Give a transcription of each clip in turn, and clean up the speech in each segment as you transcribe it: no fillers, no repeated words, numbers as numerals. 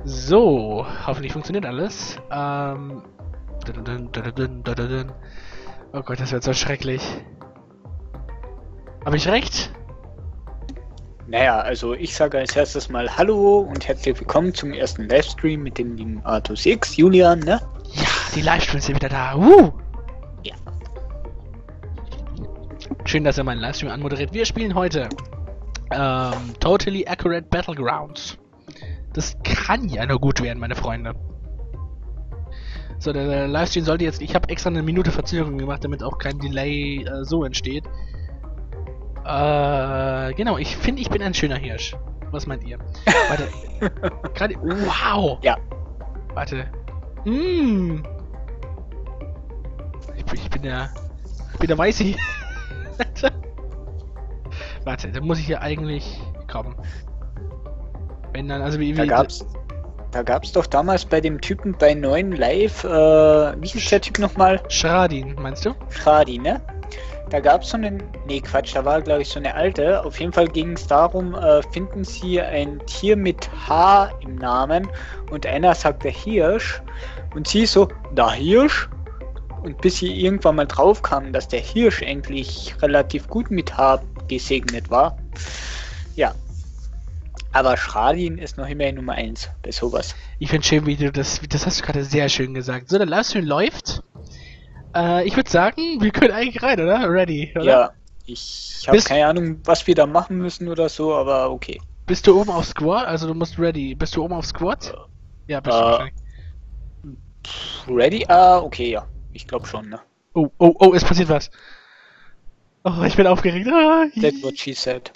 So, hoffentlich funktioniert alles. Oh Gott, das wird so schrecklich. Habe ich recht? Naja, also ich sage als erstes mal Hallo und herzlich willkommen zum ersten Livestream mit dem lieben Artus X, Julian, ne? Ja, die Livestreams sind wieder da. Ja. Schön, dass er meinen Livestream anmoderiert. Wir spielen heute Totally Accurate Battlegrounds. Das kann ja nur gut werden, meine Freunde. So, der Livestream sollte jetzt... Ich habe extra eine Minute Verzögerung gemacht, damit auch kein Delay so entsteht. Genau, ich finde, ich bin ein schöner Hirsch. Was meint ihr? Warte. Gerade... Wow! Ja. Warte. Ich bin der... Ich bin der Weißi. Warte, da muss ich hier eigentlich... Kommen. Wenn dann, also wie... Da gab's doch damals bei dem Typen bei 9 Live, wie hieß der Typ nochmal? Schradin, meinst du? Schradi, ne? Da gab's so einen, nee Quatsch, da war glaube ich so eine alte. Auf jeden Fall ging es darum, finden Sie ein Tier mit H im Namen und einer sagte Hirsch und sie so, da Hirsch? Und bis sie irgendwann mal drauf kamen, dass der Hirsch eigentlich relativ gut mit H gesegnet war. Ja. Aber Schradin ist noch immer Nummer 1 bei sowas. Ich finde schön, wie du das hast du gerade sehr schön gesagt. So, der Livestream läuft. Ich würde sagen, wir können eigentlich rein, oder? Ready, oder? Ja, ich habe keine Ahnung, was wir da machen müssen oder so, aber okay. Bist du oben auf Squad? Also du musst ready. Bist du oben auf Squad? Ja, bist du wahrscheinlich. Ready? Ah, okay, ja. Ich glaube schon, ne? Oh, es passiert was. Oh, ich bin aufgeregt. That's what she said.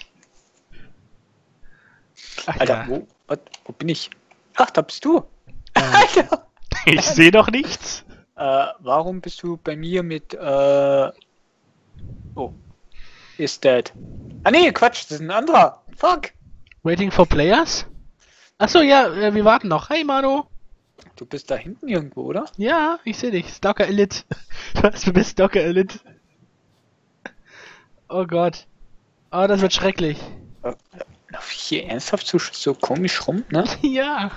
Ach, Alter, ja. wo bin ich? Ach, da bist du. Alter. Ich sehe doch nichts. Warum bist du bei mir mit, oh, is dead. Ah nee, Quatsch, das ist ein anderer. Fuck. Waiting for players? Achso, ja, wir warten noch. Hey, Manu. Du bist da hinten irgendwo, oder? Ja, ich sehe dich. Stalker Elite. Was, du bist Stalker Elite. Oh Gott. Oh, das wird schrecklich. Lauf ich hier ernsthaft so komisch rum, ne? Ja.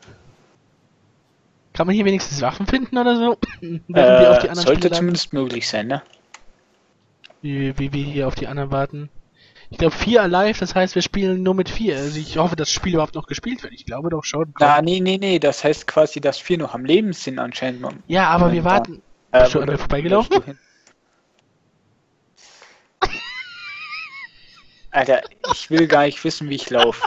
Kann man hier wenigstens Waffen finden oder so? Wir auf die anderen sollte Spiele zumindest möglich sein, ne? wie wir hier auf die anderen warten. Ich glaube 4 alive, das heißt wir spielen nur mit 4. Also ich hoffe, das Spiel überhaupt noch gespielt wird. Ich glaube doch schon. Na, nee, das heißt quasi, dass 4 noch am Leben sind anscheinend. Ja, aber wir warten. Bist du an mir vorbeigelaufen? Alter, ich will gar nicht wissen, wie ich laufe.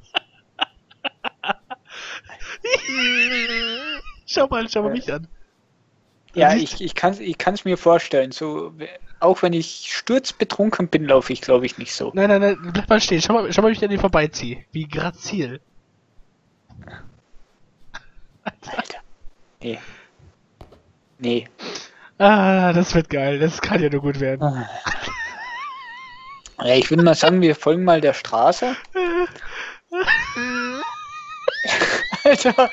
Schau mal mich an. Ja, ich kann's mir vorstellen. So, auch wenn ich sturzbetrunken bin, laufe ich, glaube ich, nicht so. Nein, bleib mal stehen. Schau mal, wie ich an dir vorbeiziehe. Wie grazil. Alter. Nee. Ah, das wird geil. Das kann ja nur gut werden. Ja, ich würde mal sagen, wir folgen mal der Straße. Alter.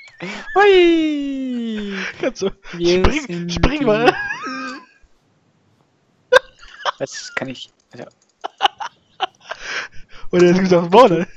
Hui. Kannst du. Spring mal. Was kann ich. Also. Oder jetzt gesagt vorne.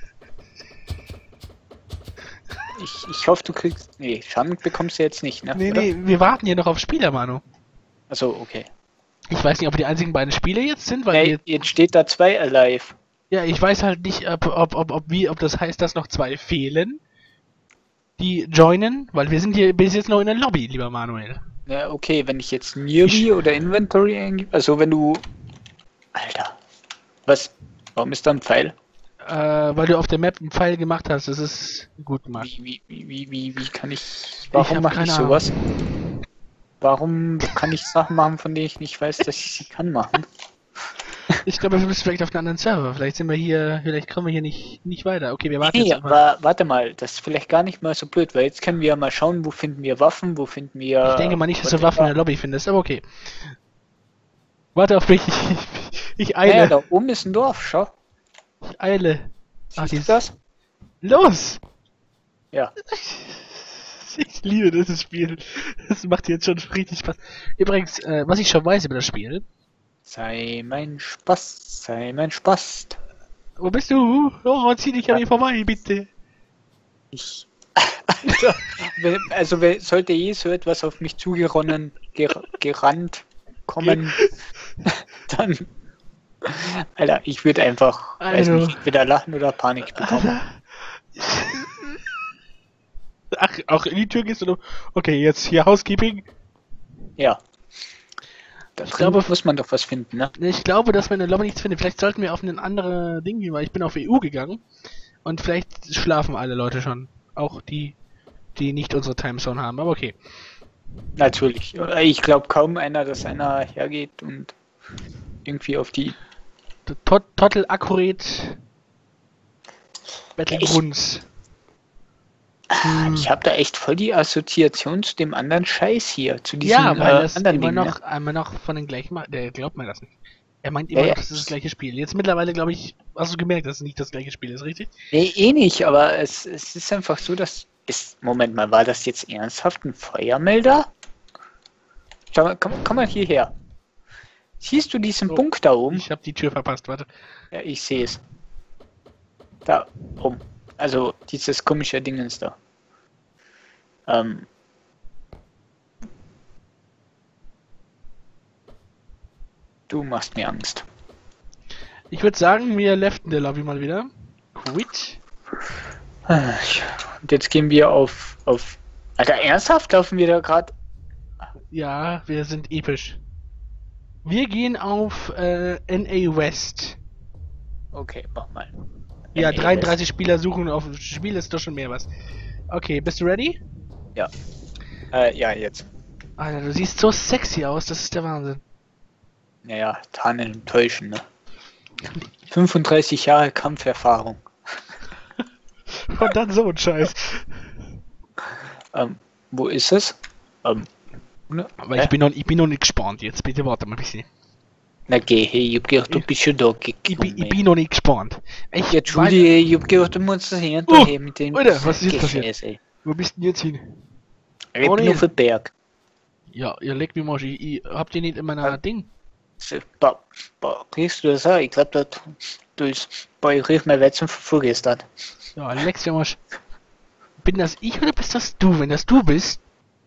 Ich hoffe, du kriegst. Nee, Schaden bekommst du jetzt nicht, ne? Nee, wir warten hier noch auf Spieler, Manu. Achso, okay. Ich weiß nicht, ob die einzigen beiden Spiele jetzt sind, weil nee, jetzt steht da 2 alive. Ja, ich weiß halt nicht, ob das heißt, dass noch 2 fehlen, die joinen, weil wir sind hier bis jetzt noch in der Lobby, lieber Manuel. Ja, okay, wenn ich jetzt Nearby oder Inventory eingebe, also wenn du... Alter. Was? Warum ist da ein Pfeil? Weil du auf der Map einen Pfeil gemacht hast, das ist gut gemacht. Wie kann ich... Warum mache ich sowas? Warum kann ich Sachen machen, von denen ich nicht weiß, dass ich sie kann machen? Ich glaube, wir müssen vielleicht auf einen anderen Server. Vielleicht kommen wir hier nicht weiter. Okay, wir warten jetzt. Nee, aber warte mal, das ist vielleicht gar nicht mal so blöd, weil jetzt können wir ja mal schauen, wo finden wir Waffen, wo finden wir... Ich denke mal nicht, dass du Waffen in der Lobby findest, aber okay. Warte auf mich, ich eile. Ja, da oben ist ein Dorf, schau. Ich eile. Siehst du das? Los! Ja. Ich liebe dieses Spiel. Das macht jetzt schon richtig Spaß. Übrigens, was ich schon weiß über das Spiel. Sei mein Spaß, sei mein Spaß. Wo bist du? Oh, zieh dich an mir vorbei, bitte. Sollte je so etwas auf mich gerannt kommen, dann... Alter, ich würde einfach, weiß nicht, entweder lachen oder Panik bekommen. Ach, auch in die Tür gehst du? Okay, jetzt hier Housekeeping. Ja. Ich glaube, muss man doch was finden, ne? Ich glaube, dass wir in der Lobby nichts finden. Vielleicht sollten wir auf ein anderes Ding gehen, weil ich bin auf EU gegangen. Und vielleicht schlafen alle Leute schon. Auch die nicht unsere Timezone haben, aber okay. Natürlich. Ich glaube kaum dass einer hergeht und irgendwie auf die... Total accurate Battlegrounds. Ich habe da echt voll die Assoziation zu dem anderen Scheiß hier, zu diesem ja, weil das anderen immer Ding, immer noch von den gleichen... Der glaubt mir das nicht. Er meint immer noch, das ist das gleiche Spiel. Jetzt mittlerweile, glaube ich, hast du gemerkt, dass es nicht das gleiche Spiel ist, richtig? Nee, eh nicht, aber es ist einfach so, dass... Moment mal, war das jetzt ernsthaft ein Feuermelder? Schau mal, komm mal hierher. Siehst du diesen Punkt da oben? Ich habe die Tür verpasst, warte. Ja, ich sehe es. Da oben. Also dieses komische Dingens da. Du machst mir Angst. Ich würde sagen, wir leften der Lobby mal wieder. Quit. Und jetzt gehen wir auf... Alter, ernsthaft laufen wir da gerade? Ja, wir sind episch. Wir gehen auf NA West. Okay, mach mal. Ja, NA 33 West. Spieler suchen auf das Spiel, ist doch schon mehr was. Okay, bist du ready? Ja. Ja, jetzt. Alter, du siehst so sexy aus, das ist der Wahnsinn. Naja, Tarnen und Täuschen, ne? 35 Jahre Kampferfahrung. Und dann so ein Scheiß. Wo ist es? Aber ich bin noch nicht gespannt jetzt, bitte warte mal ein bisschen. Na geh, hey, ich hab gedacht, du bist schon da Ich bin noch nicht gespannt. Entschuldige, ich hab gedacht, du musst das hinterher mit dem... Alter, was ist jetzt passiert? Ey. Wo bist denn jetzt hin? Ich bin auf dem Berg. Ja, ihr legt mich mal, ich habt ihr nicht in meiner Ding? Riechst du das auch? Ich glaube, du ich riech mein Weizen von vorgestern. Ja, leckst ja mal. Bin das ich oder bist das du? Wenn das du bist.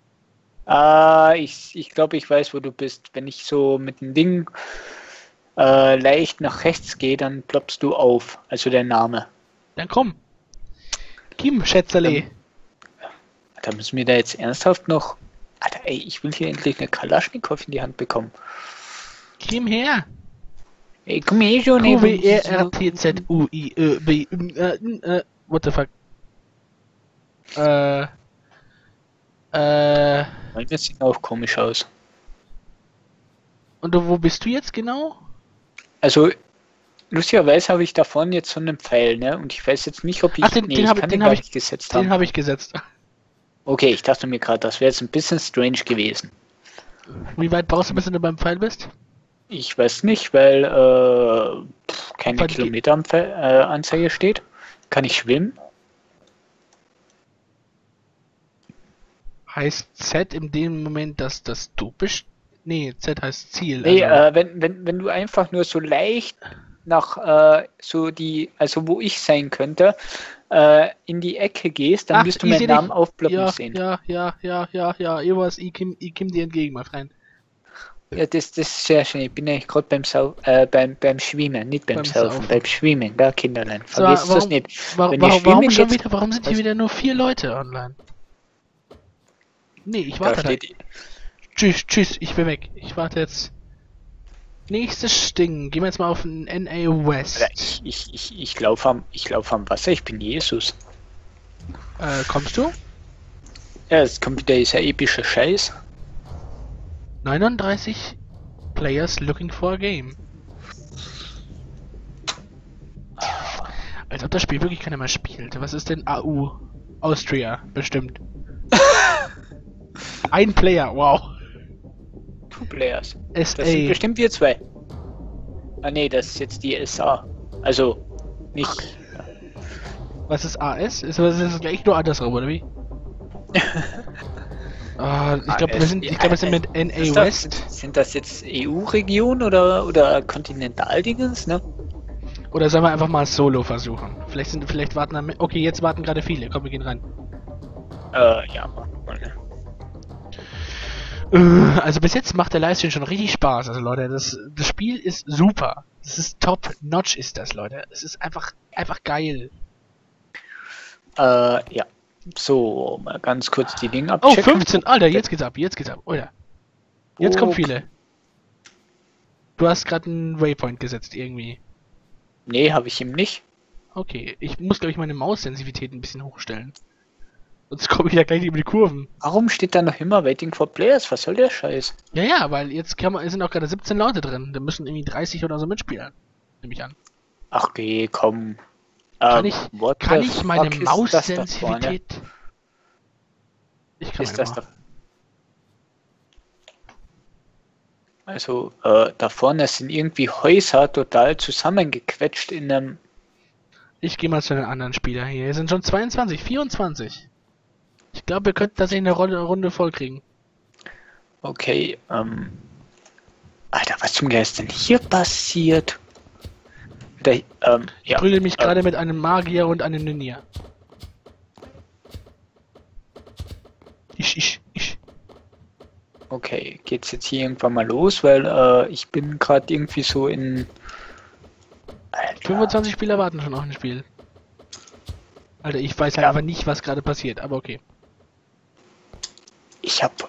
Ich glaube, ich weiß, wo du bist. Wenn ich so mit dem Ding leicht nach rechts gehe, dann ploppst du auf. Also der Name. Dann komm. Kim, Schätzerle. Da müssen wir da jetzt ernsthaft noch... Alter, ey, ich will hier endlich eine Kalaschnikow in die Hand bekommen. Kim her. Ey, komm her schon. QWERTZUIÖB. What the fuck? Das sieht auch komisch aus. Und wo bist du jetzt genau? Also, lustigerweise habe ich da vorne jetzt so einen Pfeil, ne? Und ich weiß jetzt nicht, ob ich... den habe ich gesetzt. Den habe ich gesetzt. Okay, ich dachte mir gerade, das wäre jetzt ein bisschen strange gewesen. Wie weit brauchst du, bis du beim Pfeil bist? Ich weiß nicht, weil keine Kilometeranzeige steht. Kann ich schwimmen? Heißt Z in dem Moment, dass das du bist? Nee, Z heißt Ziel. Nee, also. wenn du einfach nur so leicht nach also wo ich sein könnte, in die Ecke gehst, dann wirst du meinen Namen aufploppen sehen. Ja, irgendwas, ich komm dir entgegen, mein Freund. Ja, das ist sehr schön. Ich bin eigentlich gerade beim Schwimmen, nicht beim Saufen, beim Schwimmen, da Kinderlein. Vergiss das nicht. Warum sind hier wieder nur 4 Leute online? Nee, ich warte da. Tschüss, ich bin weg. Ich warte jetzt. Nächstes Ding. Gehen wir jetzt mal auf den NA West. Ich laufe am Wasser, ich bin Jesus. Kommst du? Ja, jetzt kommt wieder dieser epische Scheiß. 39 Players looking for a game. Als ob das Spiel wirklich keiner mehr spielt. Was ist denn AU? Austria, bestimmt. Ein Player, wow. 2 Players. SA. Das sind bestimmt wir 2. Ah ne, das ist jetzt die SA. Also, nicht... Was ist AS? Ist das gleich nur andersrum, oder wie? Ich glaube, wir sind mit NA West. Sind das jetzt EU-Region oder Kontinentaldingens, ne? Oder sollen wir einfach mal Solo versuchen? Vielleicht warten dann... Okay, jetzt warten gerade viele. Komm, wir gehen rein. Ja, mach mal, ne? Also bis jetzt macht der Livestream schon richtig Spaß. Also Leute, das Spiel ist super. Das ist top-notch ist das, Leute. Es ist einfach geil. Ja. So, mal ganz kurz die Dinge Oh, abchecken. 15. Alter, jetzt geht's ab, jetzt geht's ab. Oh ja. Jetzt kommen Okay. viele. Du hast gerade einen Waypoint gesetzt irgendwie. Nee, habe ich ihm nicht. Okay, ich muss, glaube ich, meine Maussensitivität ein bisschen hochstellen. Sonst komme ich ja gleich über die Kurven. Warum steht da noch immer Waiting for Players? Was soll der Scheiß? Ja, ja, weil jetzt sind auch gerade 17 Leute drin. Da müssen irgendwie 30 oder so mitspielen. Nehme ich an. Ach okay, komm. Kann ich, What kann the ich meine fuck ist das da vorne? Maussensitivität... Ich kann Ist meine das Maus... da? Also, da vorne sind irgendwie Häuser total zusammengequetscht in einem. Ich gehe mal zu den anderen Spielern hier. Hier sind schon 22, 24. Ich glaube, wir könnten tatsächlich eine Runde voll kriegen. Okay, Alter, was zum Geist ist denn hier passiert? Ich Ja. prügel mich gerade mit einem Magier und einem Ninja. Ich. Okay, geht's jetzt hier irgendwann mal los? Weil ich bin gerade irgendwie so in. Alter, 25 Spieler warten schon auf ein Spiel. Alter, ich weiß halt Ja. einfach nicht, was gerade passiert, aber okay. ich hab.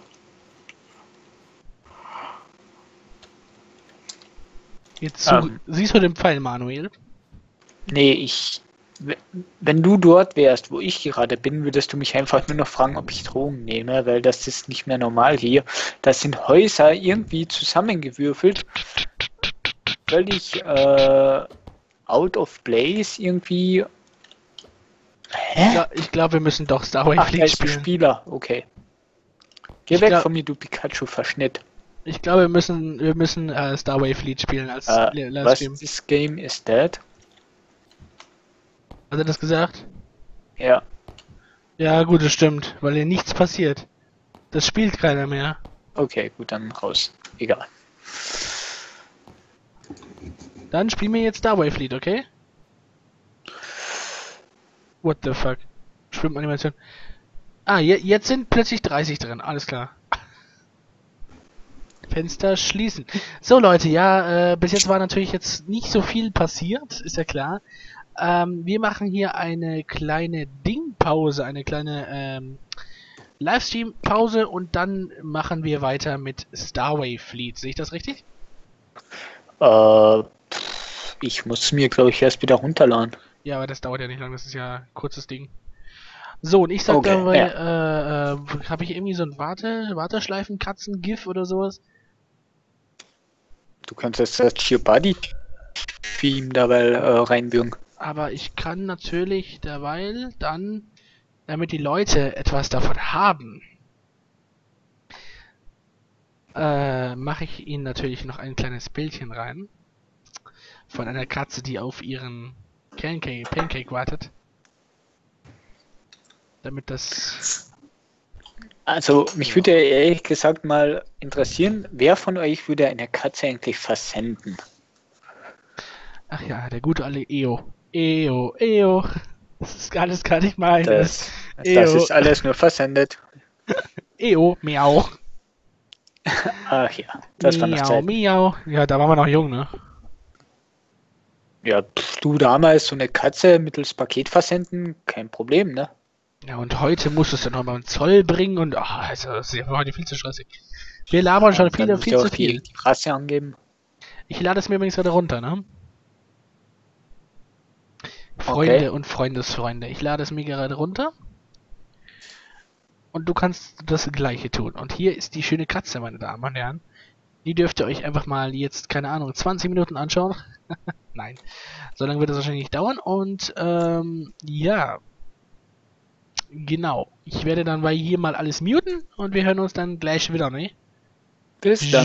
Jetzt siehst du den Pfeil, Manuel? Nee, wenn du dort wärst, wo ich gerade bin, würdest du mich einfach nur noch fragen, ob ich Drogen nehme, weil das ist nicht mehr normal hier. Das sind Häuser irgendwie zusammengewürfelt, völlig out of place irgendwie. Hä? Ja, ich glaube, wir müssen doch Starway Ach, da Fleet ist ein spielen. Spieler, okay. Geh Ich weg glaub- von mir, du Pikachu-Verschnitt. Ich glaube, wir müssen Starway Fleet spielen als Was Livestream. this game is that? Hat er das gesagt? Ja, Ja, gut, das stimmt, weil hier nichts passiert. Das spielt keiner mehr. okay, gut, dann raus. Egal. Dann spielen wir jetzt Starway Fleet, okay? What the fuck? Schwimmanimation. Ah, jetzt sind plötzlich 30 drin, alles klar. Fenster schließen. So Leute, ja, bis jetzt war natürlich jetzt nicht so viel passiert, ist ja klar. Wir machen hier eine kleine Dingpause, eine kleine Livestream-Pause und dann machen wir weiter mit Starway Fleet. Sehe ich das richtig? Ich muss mir, glaube ich, erst wieder runterladen. Ja, aber das dauert ja nicht lang, das ist ja ein kurzes Ding. So, und ich sag Okay, dabei, ja. habe ich irgendwie so ein Warteschleifen-Katzen-GIF oder sowas? Du könntest das Geobody-Theme dabei reinbürgen. Aber ich kann natürlich derweil dann, damit die Leute etwas davon haben, mache ich ihnen natürlich noch ein kleines Bildchen rein. Von einer Katze, die auf ihren Pancake wartet. Damit das... Also, mich würde ehrlich gesagt mal interessieren, wer von euch würde eine Katze eigentlich versenden? Ach ja, der gute alte Eo. Eo. Das ist alles gar nicht meines. Das ist alles nur versendet. Eo, miau. Ach ja, das war noch Miau, Zeit. miau. Ja, da waren wir noch jung, ne? Ja, du damals so eine Katze mittels Paket versenden, kein Problem, ne? Ja, und heute musst du es dann noch beim Zoll bringen und also, das ist ja heute viel zu stressig. Wir labern schon Und dann musst viel du zu auch viel. die Rasse angeben. Ich lade es mir übrigens gerade runter, ne? Freunde Okay. und Freundesfreunde. Ich lade es mir gerade runter. Und du kannst das gleiche tun. Und hier ist die schöne Katze, meine Damen und Herren. Die dürft ihr euch einfach mal jetzt, keine Ahnung, 20 Minuten anschauen. Nein. So lange wird das wahrscheinlich nicht dauern. Und, ja. Genau. Ich werde dann bei hier mal alles muten und wir hören uns dann gleich wieder, ne? Bis dann.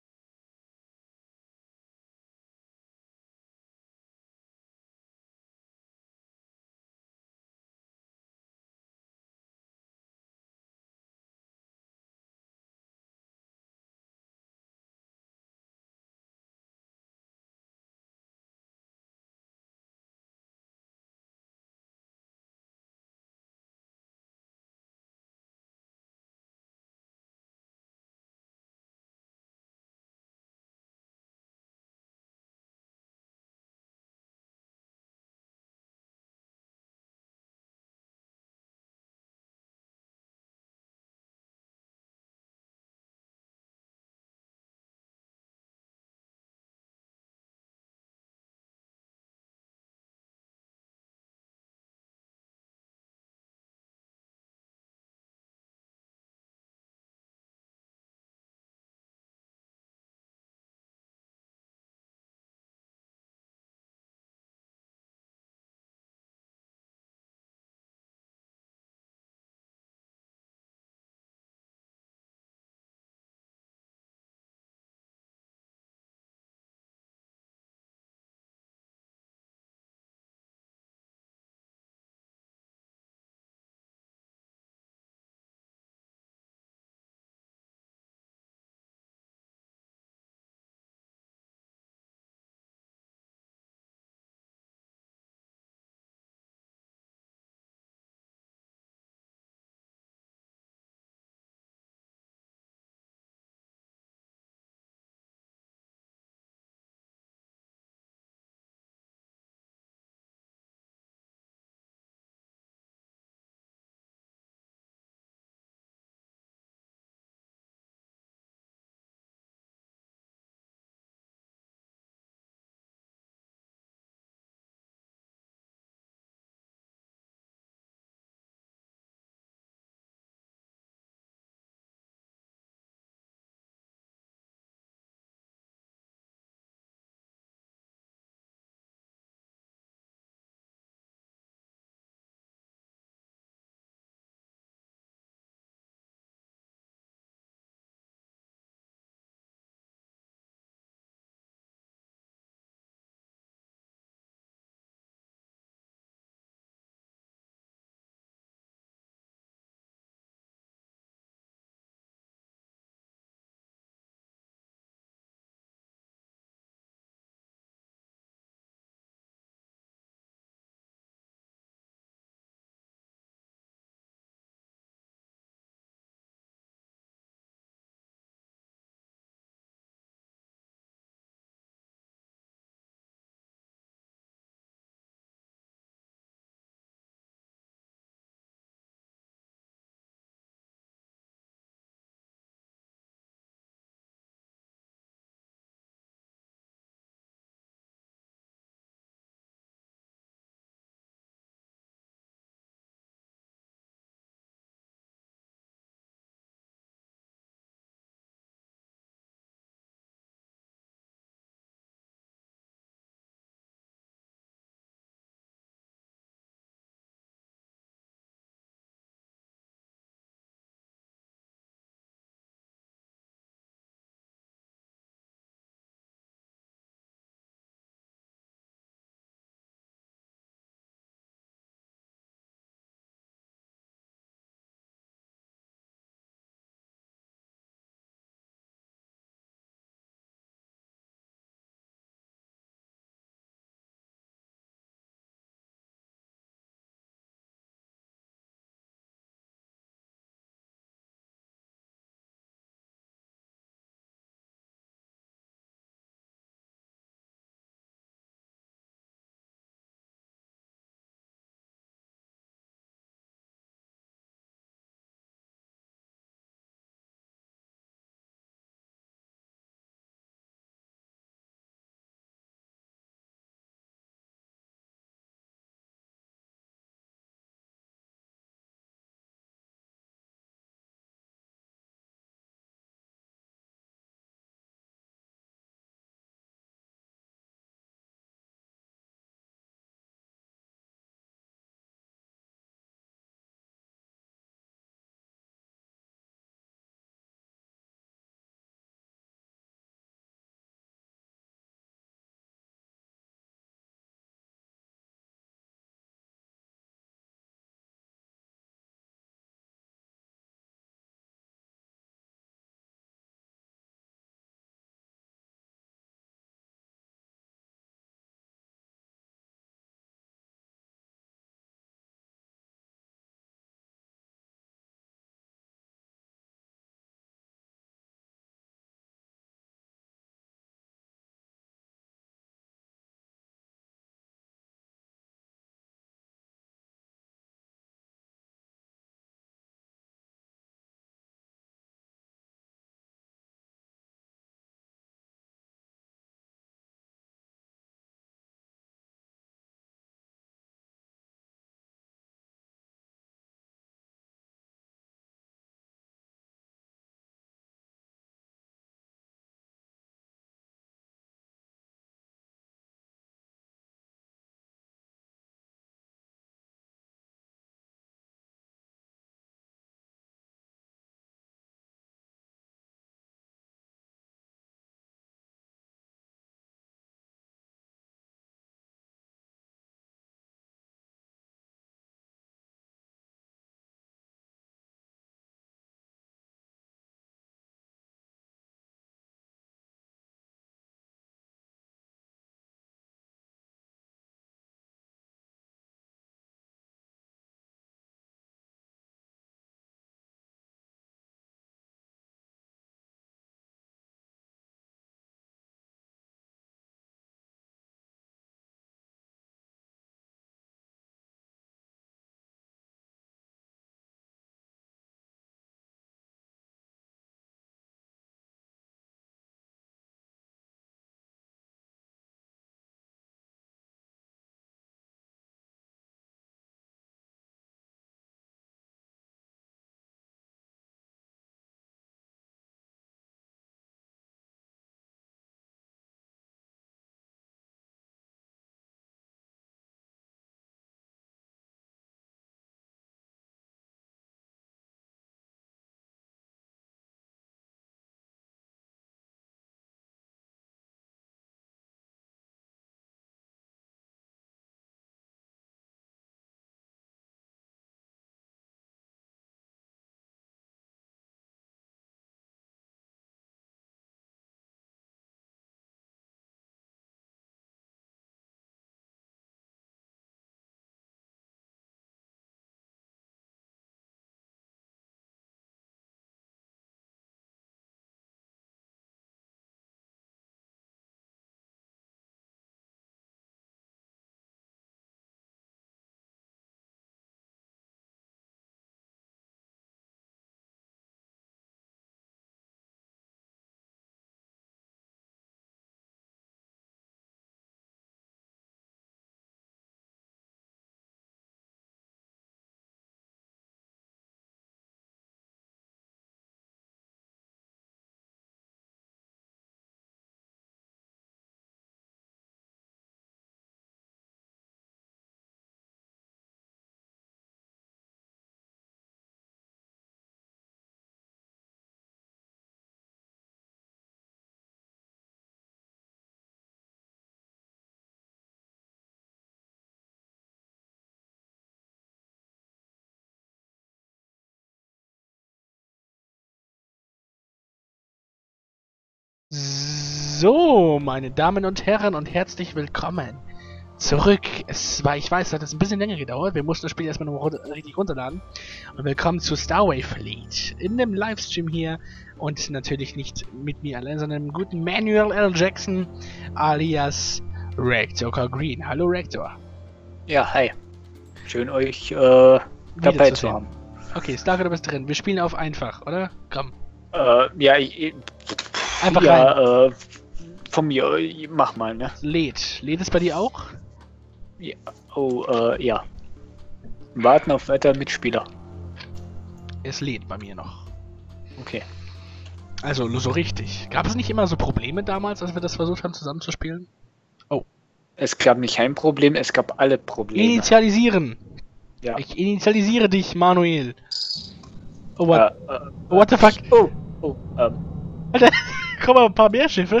So, meine Damen und Herren und herzlich willkommen zurück. Ich weiß, das hat jetzt ein bisschen länger gedauert. Wir mussten das Spiel erstmal noch richtig runterladen. Und willkommen zu Starway Fleet in dem Livestream hier. Und natürlich nicht mit mir allein, sondern dem guten Manuel L. Jackson alias Rector Green. Hallo Rector. Ja, hi. Schön euch dabei zu haben. Okay, Starker, du bist drin. Wir spielen auf einfach, oder? Komm. Ja, Einfach ja, von mir, mach mal, ne? Lädt es bei dir auch? Ja. Oh, ja. Warten auf weitere Mitspieler. Es lädt bei mir noch. Okay. Also, so richtig. Gab es nicht immer so Probleme damals, als wir das versucht haben zusammenzuspielen? Oh. Es gab nicht ein Problem, es gab alle Probleme. Initialisieren! Ja. Ich initialisiere dich, Manuel. Oh, what the fuck? Oh, Alter, kommen ein paar mehr Schiffe.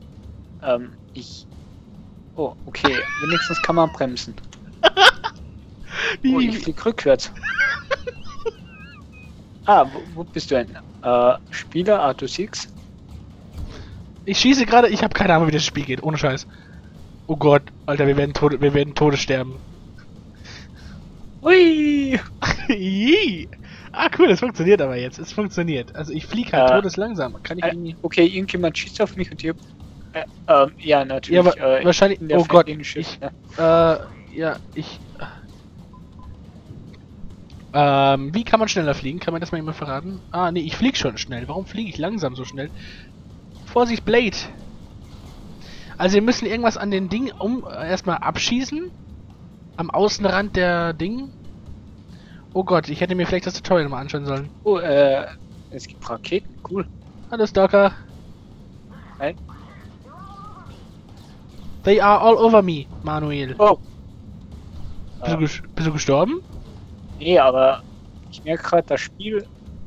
Oh, okay. Wenigstens kann man bremsen. Wie? Oh, ich flieg rückwärts. Wo bist du denn? Spieler, Arthur 6? Ich schieße gerade, ich habe keine Ahnung, wie das Spiel geht, ohne Scheiß. Oh Gott, Alter, wir werden Todessterben. Ui! Cool, das funktioniert aber jetzt. Es funktioniert. Also ich fliege halt todeslangsam. Kann ich irgendwie... Okay, irgendjemand schießt auf mich und hier... ja, natürlich. Ja, aber wahrscheinlich... Oh Gott, Schiff, ne? wie kann man schneller fliegen? Kann man das mal jemand verraten? Nee, ich fliege schon schnell. Warum fliege ich langsam so schnell? Vorsicht, Blade! Also wir müssen irgendwas an den Ding erstmal abschießen. Am Außenrand der Ding. Oh Gott, ich hätte mir vielleicht das Tutorial mal anschauen sollen. Oh, es gibt Raketen, cool. Hallo Stalker. Hi. They are all over me, Manuel. Oh. Bist du gestorben? Nee, aber ich merke gerade das Spiel.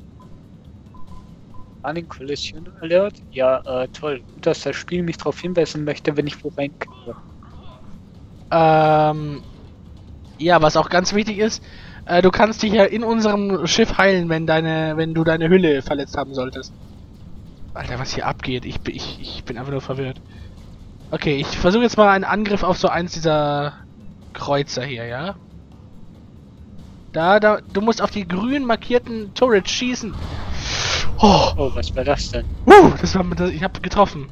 Running Collision Alert. Ja, toll. Gut, dass das Spiel mich darauf hinweisen möchte, wenn ich wo reinkriege. Ja, was auch ganz wichtig ist, du kannst dich ja in unserem Schiff heilen, wenn du deine Hülle verletzt haben solltest. Alter, was hier abgeht, ich bin einfach nur verwirrt. Okay, ich versuche jetzt mal einen Angriff auf so eins dieser Kreuzer hier, ja? Du musst auf die grün markierten Turrets schießen. Oh, was war das denn? Ich hab getroffen.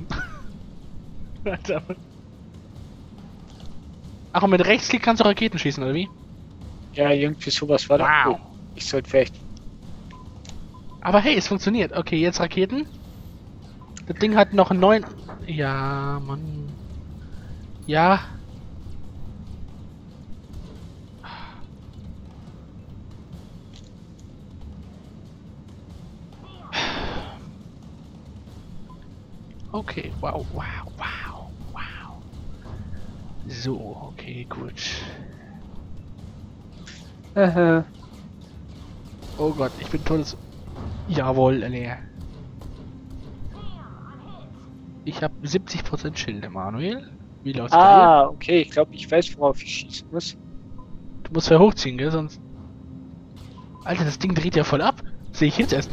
Ach, und mit Rechtsklick kannst du Raketen schießen, oder wie? Ja, irgendwie sowas war da. Wow. Oh, ich sollte vielleicht... Aber hey, es funktioniert. Okay, jetzt Raketen. Das Ding hat noch 9... Ja, Mann. Ja. Okay, wow. So, okay, gut. Oh Gott, ich bin todes... Jawohl, leer. Ich habe 70% Schilde, Manuel. Wie läuft's bei dir? Okay, ich glaube, ich weiß, worauf ich schießen muss. Du musst hochziehen, gell? Sonst... Alter, das Ding dreht ja voll ab. Sehe ich jetzt erst.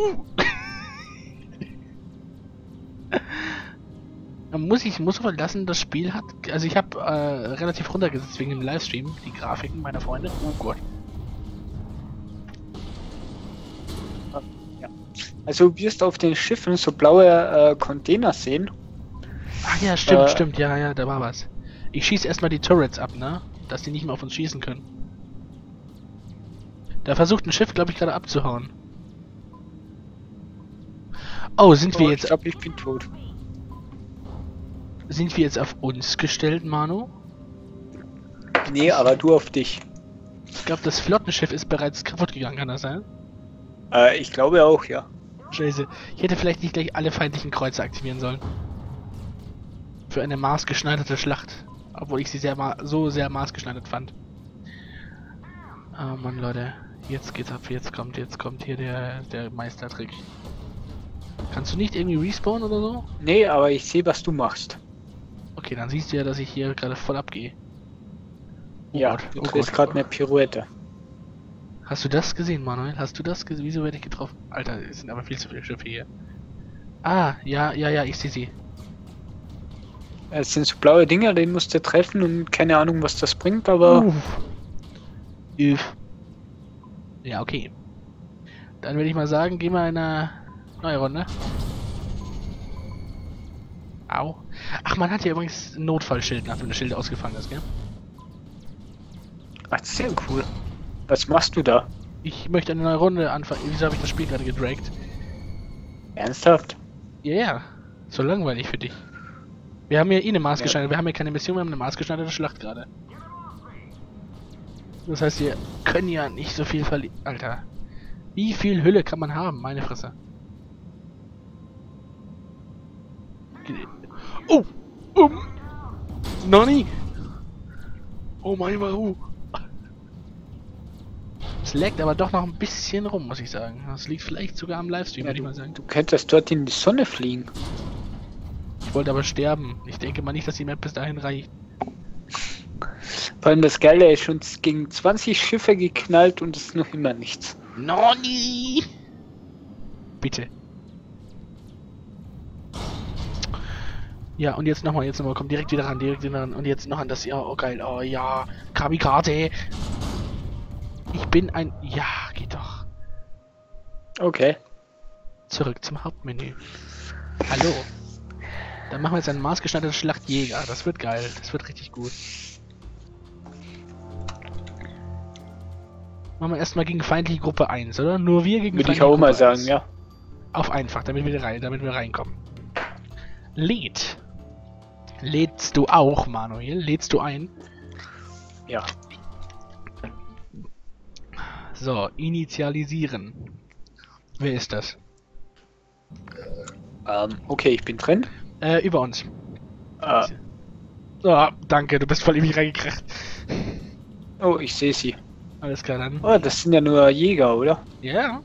muss verlassen, das Spiel hat... Also ich habe relativ runtergesetzt wegen dem Livestream, die Grafiken meiner Freunde. Oh Gott. Ja. Also du wirst auf den Schiffen so blaue Container sehen. Ach ja, stimmt. Ja, da war was. Ich schieße erstmal die Turrets ab, ne? Dass die nicht mehr auf uns schießen können. Da versucht ein Schiff, glaube ich, gerade abzuhauen. Oh, sind wir jetzt... Ich glaube, ich bin tot. Sind wir jetzt auf uns gestellt, Manu? Nee, aber du auf dich. Ich glaube, das Flottenschiff ist bereits kaputt gegangen, kann das sein? Ich glaube auch, ja. Scheiße. Ich hätte vielleicht nicht gleich alle feindlichen Kreuzer aktivieren sollen. Für eine maßgeschneiderte Schlacht. Obwohl ich sie sehr maßgeschneidert fand. Oh Mann, Leute. Jetzt geht's ab. Jetzt kommt hier der Meistertrick. Kannst du nicht irgendwie respawnen oder so? Nee, aber ich sehe, was du machst. Okay, dann siehst du ja, dass ich hier gerade voll abgehe. Oh ja, Gott, du drehst gerade eine Pirouette. Hast du das gesehen, Manuel? Hast du das gesehen? Wieso werde ich getroffen? Alter, es sind aber viel zu viele Schiffe hier. Ja, ich sehe sie. Es sind so blaue Dinger, den musst du treffen und keine Ahnung, was das bringt, aber... Ja, okay. Dann würde ich mal sagen, gehen wir in eine neue Runde. Au. Ach, man hat hier übrigens ein Notfallschild, nachdem das Schild ausgefangen ist, gell? Ach, sehr cool. Was machst du da? Ich möchte eine neue Runde anfangen. Wieso habe ich das Spiel gerade gedragt? Ernsthaft? Ja, ja. So langweilig für dich. Wir haben hier eh eine maßgeschneiderte, wir haben hier keine Mission, wir haben eine maßgeschneiderte Schlacht gerade. Das heißt, wir können ja nicht so viel verlieren. Alter. Wie viel Hülle kann man haben? Meine Fresse. Oh! Nani! Oh mein Gott! Es laggt aber doch noch ein bisschen rum, muss ich sagen. Das liegt vielleicht sogar am Livestream, Ja, würde ich mal sagen. Du könntest dort in die Sonne fliegen. Ich wollte aber sterben. Ich denke mal nicht, dass die Map bis dahin reicht. Vor allem das Geile ist schon gegen 20 Schiffe geknallt und es ist noch immer nichts. Nani! Bitte. Ja, und jetzt nochmal, komm direkt wieder ran, und jetzt noch an das, ja, oh geil, oh ja, Kamikaze. Ich bin ein, ja, geht doch. Okay. Zurück zum Hauptmenü. Hallo. Dann machen wir jetzt einen maßgeschneiderten Schlachtjäger, das wird geil, das wird richtig gut. Machen wir erstmal gegen feindliche Gruppe 1, oder? Nur wir gegen Würde ich feindliche auch Gruppe mal sagen, 1. ja. Auf einfach, damit wir reinkommen. Lädt. Lädst du auch, Manuel? Lädst du ein? Ja. So, initialisieren. Wer ist das? Okay, ich bin drin. Über uns. Oh, danke, du bist voll in mich reingekracht. Oh, ich sehe sie. Alles klar, dann. Oh, das sind ja nur Jäger, oder? Ja.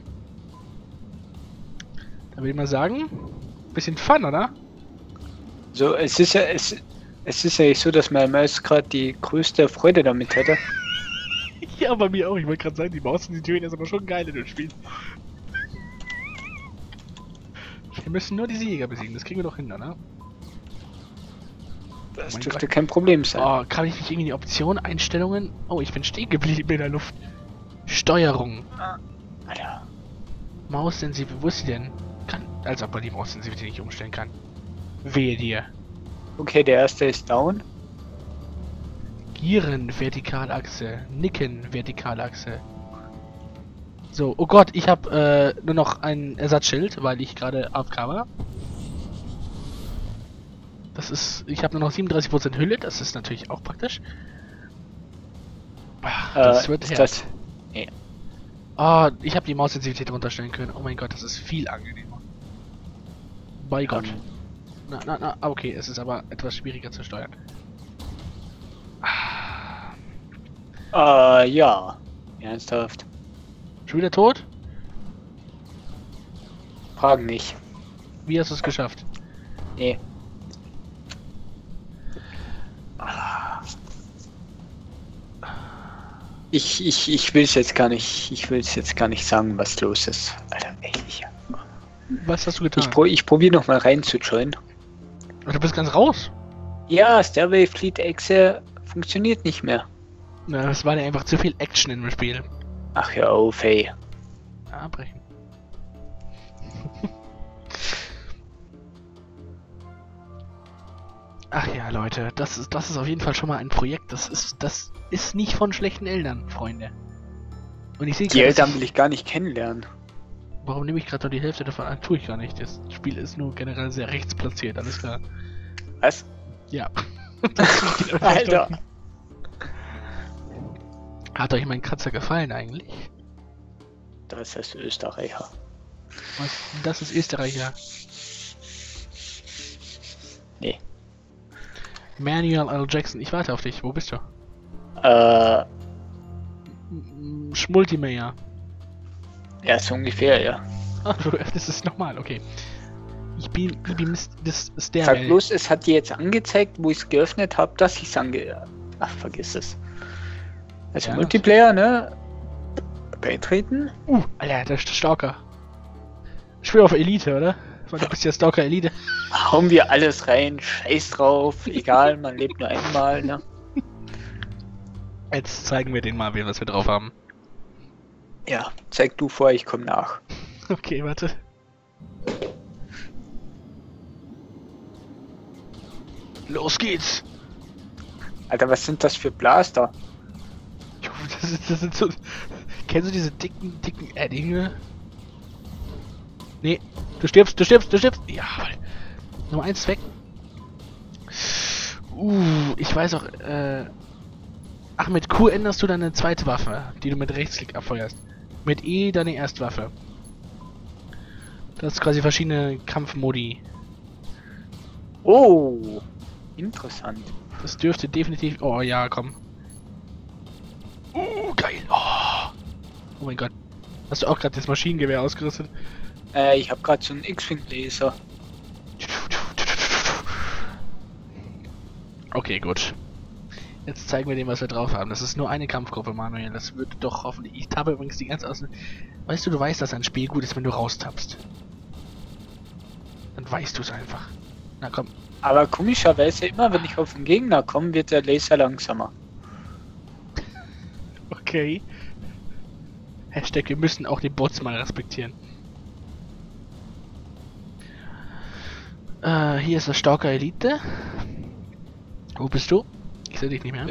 Dann würde ich mal sagen, bisschen Fun, oder? So, es ist ja nicht so, dass meine Maus gerade die größte Freude damit hätte. Ja, bei mir auch. Ich wollte gerade sagen, die Maus-Sensitivität ist aber schon geil in dem Spiel. Wir müssen nur diese Jäger besiegen, das kriegen wir doch hin, oder? Das mein dürfte Gott. kein Problem sein. Oh, kann ich nicht irgendwie die Option, Einstellungen? Oh, ich bin stehen geblieben in der Luft. Steuerung. Alter. Maussensitivität, wo ist sie denn? Als ob man die Maussensitivität nicht umstellen kann. Wehe dir. Okay, der erste ist down. Gieren, Vertikalachse. Nicken, Vertikalachse. So, oh Gott, ich habe nur noch ein Ersatzschild, weil ich gerade AFK war. Das ist, ich habe nur noch 37% Hülle, das ist natürlich auch praktisch. Ach, das wird ist hart. das... Nee. Ah, ich habe die Maussensitivität runterstellen können. Oh mein Gott, das ist viel angenehmer. Bei Gott. Na, okay, es ist aber etwas schwieriger zu steuern. Ja. Ernsthaft. Schon wieder tot? Fragen nicht. Wie hast du es geschafft? Nee. Ich will es jetzt gar nicht. Ich will es jetzt gar nicht sagen, was los ist. Alter, echt. Was hast du getan? Ich probiere noch mal rein zu joinen. Du bist ganz raus. Ja, Stairway Fleet Exe funktioniert nicht mehr. Na, das war ja einfach zu viel Action im Spiel. Ach ja, auf, ey. Abbrechen. Ach ja, Leute, das ist auf jeden Fall schon mal ein Projekt. Das ist nicht von schlechten Eltern, Freunde. Und ich sehe Die Eltern will ich gar nicht kennenlernen. Warum nehme ich gerade noch die Hälfte davon an? Tue ich gar nicht. Das Spiel ist nur generell sehr rechts platziert, alles klar. Was? Ja. Alter. Hat euch mein Kratzer gefallen eigentlich? Das ist Österreicher. Was? Das ist Österreicher. Nee. Manuel L. Jackson, ich warte auf dich. Wo bist du? Schmultimeyer. Ja, so ungefähr, ja. Ach, das ist normal, okay. Ich bin das Sag Stairway. bloß, es hat dir jetzt angezeigt, wo ich es geöffnet habe, dass ich es Ach, vergiss es. Also Ja, Multiplayer, ne? Beitreten. Alter, der Stalker. Ich spiele auf Elite, oder? Weil du bist ja Stalker Elite. Hauen wir alles rein, scheiß drauf, egal, man lebt nur einmal, ne? Jetzt zeigen wir denen mal, was wir drauf haben. Ja, zeig du vor, ich komm nach. Okay, warte. Los geht's! Alter, was sind das für Blaster? Das sind so... Kennst du diese dicken Eddinge? Nee, du stirbst! Ja, Nummer 1 weg. Ich weiß auch, Ach, mit Q änderst du deine zweite Waffe, die du mit Rechtsklick abfeuerst. Mit E deine Erstwaffe. Das ist quasi verschiedene Kampfmodi. Oh, interessant. Das dürfte definitiv... Oh ja, komm. Geil. Oh mein Gott. Hast du auch gerade das Maschinengewehr ausgerüstet? Ich habe gerade so einen X-Wing-Laser. Okay, gut. Jetzt zeigen wir dem, was wir drauf haben. Das ist nur eine Kampfgruppe, Manuel. Das wird doch hoffentlich... Ich tappe übrigens die ganze aus... Weißt du, du weißt, dass ein Spiel gut ist, wenn du raustappst. Dann weißt du es einfach. Na komm. Aber komischerweise immer, wenn ich auf den Gegner komme, wird der Laser langsamer. Okay. Hashtag, wir müssen auch die Bots mal respektieren. Hier ist das Stalker Elite. Wo bist du? Ich sehe dich nicht mehr.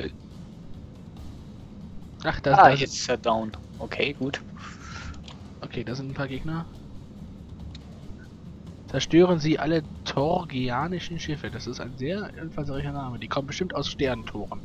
Ach, da ist... Jetzt ist er down. Okay, gut. Okay, da sind ein paar Gegner. Zerstören Sie alle torgianischen Schiffe. Das ist ein sehr einfallsreicher Name. Die kommen bestimmt aus Sternentoren.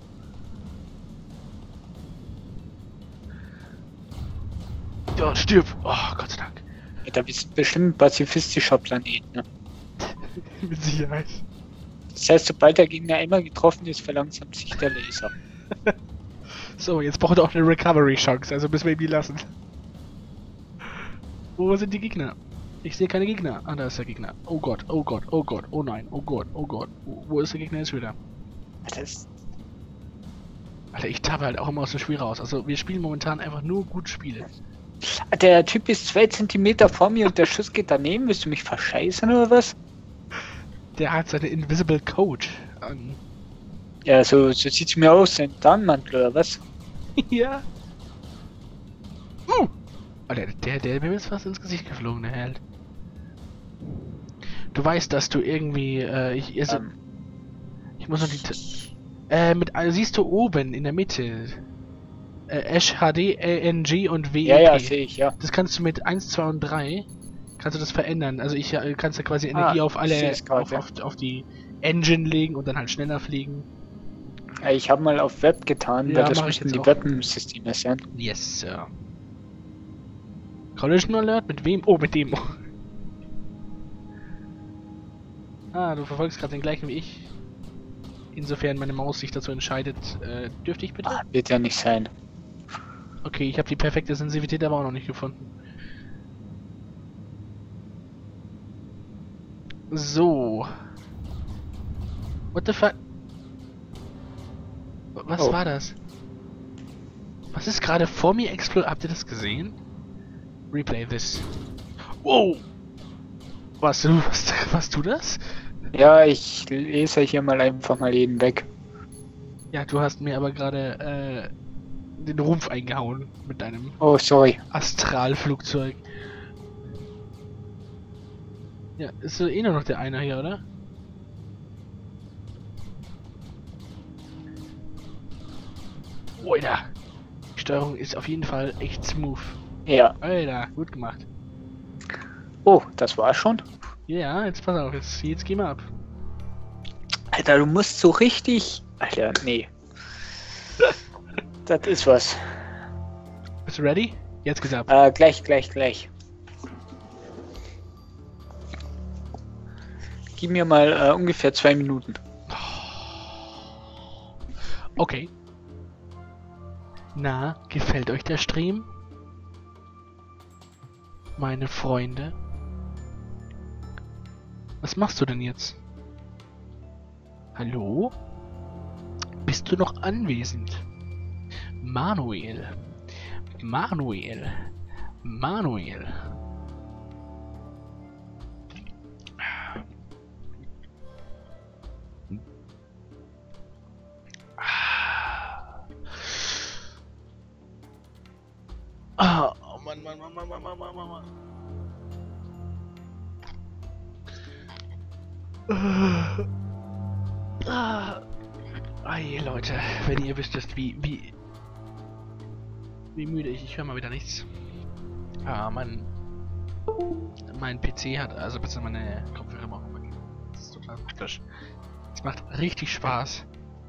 Ja, stirb! Oh, Gott sei Dank. Ja, da ist bestimmt ein pazifistischer Planet, ne? Mit Sicherheit. Das heißt, sobald der Gegner einmal getroffen ist, verlangsamt sich der Laser. So, jetzt braucht er auch eine Recovery-Chance, also müssen wir ihm die lassen. Wo sind die Gegner? Ich sehe keine Gegner. Ah, da ist der Gegner. Oh Gott, oh Gott, oh Gott, oh nein, oh Gott, oh Gott. Wo ist der Gegner jetzt wieder? Alter, ich tappe halt auch immer aus dem Spiel raus. Also, wir spielen momentan einfach nur gut Spiele. Der Typ ist 2 Zentimeter vor mir und der Schuss geht daneben. Willst du mich verscheißen oder was? Der hat seine Invisible Coat an. Ja, so sieht's mir aus. Ein Tarnmantel oder was? Ja. Alter, der mir ist fast ins Gesicht geflogen, der Held. Du weißt, dass du irgendwie, ich muss noch die... siehst du oben in der Mitte... Ash, HD, ANG und WEP. Ja, sehe ich, ja. Das kannst du mit 1, 2 und 3... Kannst du das verändern. Also kannst du quasi Energie auf alle... auf die Engine legen und dann halt schneller fliegen. Ja, ich habe mal auf Web getan, Ja, weil das mach ich müssen jetzt die auch. Weaponsysteme sein. Yes, Sir. Collision Alert? Mit wem? Oh, mit dem. Ah, du verfolgst gerade den gleichen wie ich. Insofern meine Maus sich dazu entscheidet, dürfte ich bitte? Wird ja nicht sein. Okay, ich habe die perfekte Sensitivität aber auch noch nicht gefunden. So. What the fuck? Was war das? Was ist gerade vor mir explodiert? Habt ihr das gesehen? Replay this. Wow! Warst du das? Ja, ich lese hier mal einfach mal jeden weg. Ja, du hast mir aber gerade den Rumpf eingehauen mit deinem Oh, sorry. Astralflugzeug. Ja, ist so nur noch der eine hier, oder? Alter! Die Steuerung ist auf jeden Fall echt smooth. Ja. Alter, gut gemacht. Oh, das war schon. Ja, jetzt pass auf, jetzt geh mal ab. Alter, du musst so richtig... Alter, nee. Das ist was. Bist du ready? Jetzt geht's ab. Gleich. Gib mir mal ungefähr 2 Minuten. Okay. Na, gefällt euch der Stream? Meine Freunde? Was machst du denn jetzt? Hallo? Bist du noch anwesend? Manuel. Mann. Ei, Leute, wenn ihr wüsstet, wie müde ich höre mal wieder nichts. Ah, mein PC hat, also bitte meine Kopfhörer machen. Das ist total praktisch. Es macht richtig Spaß.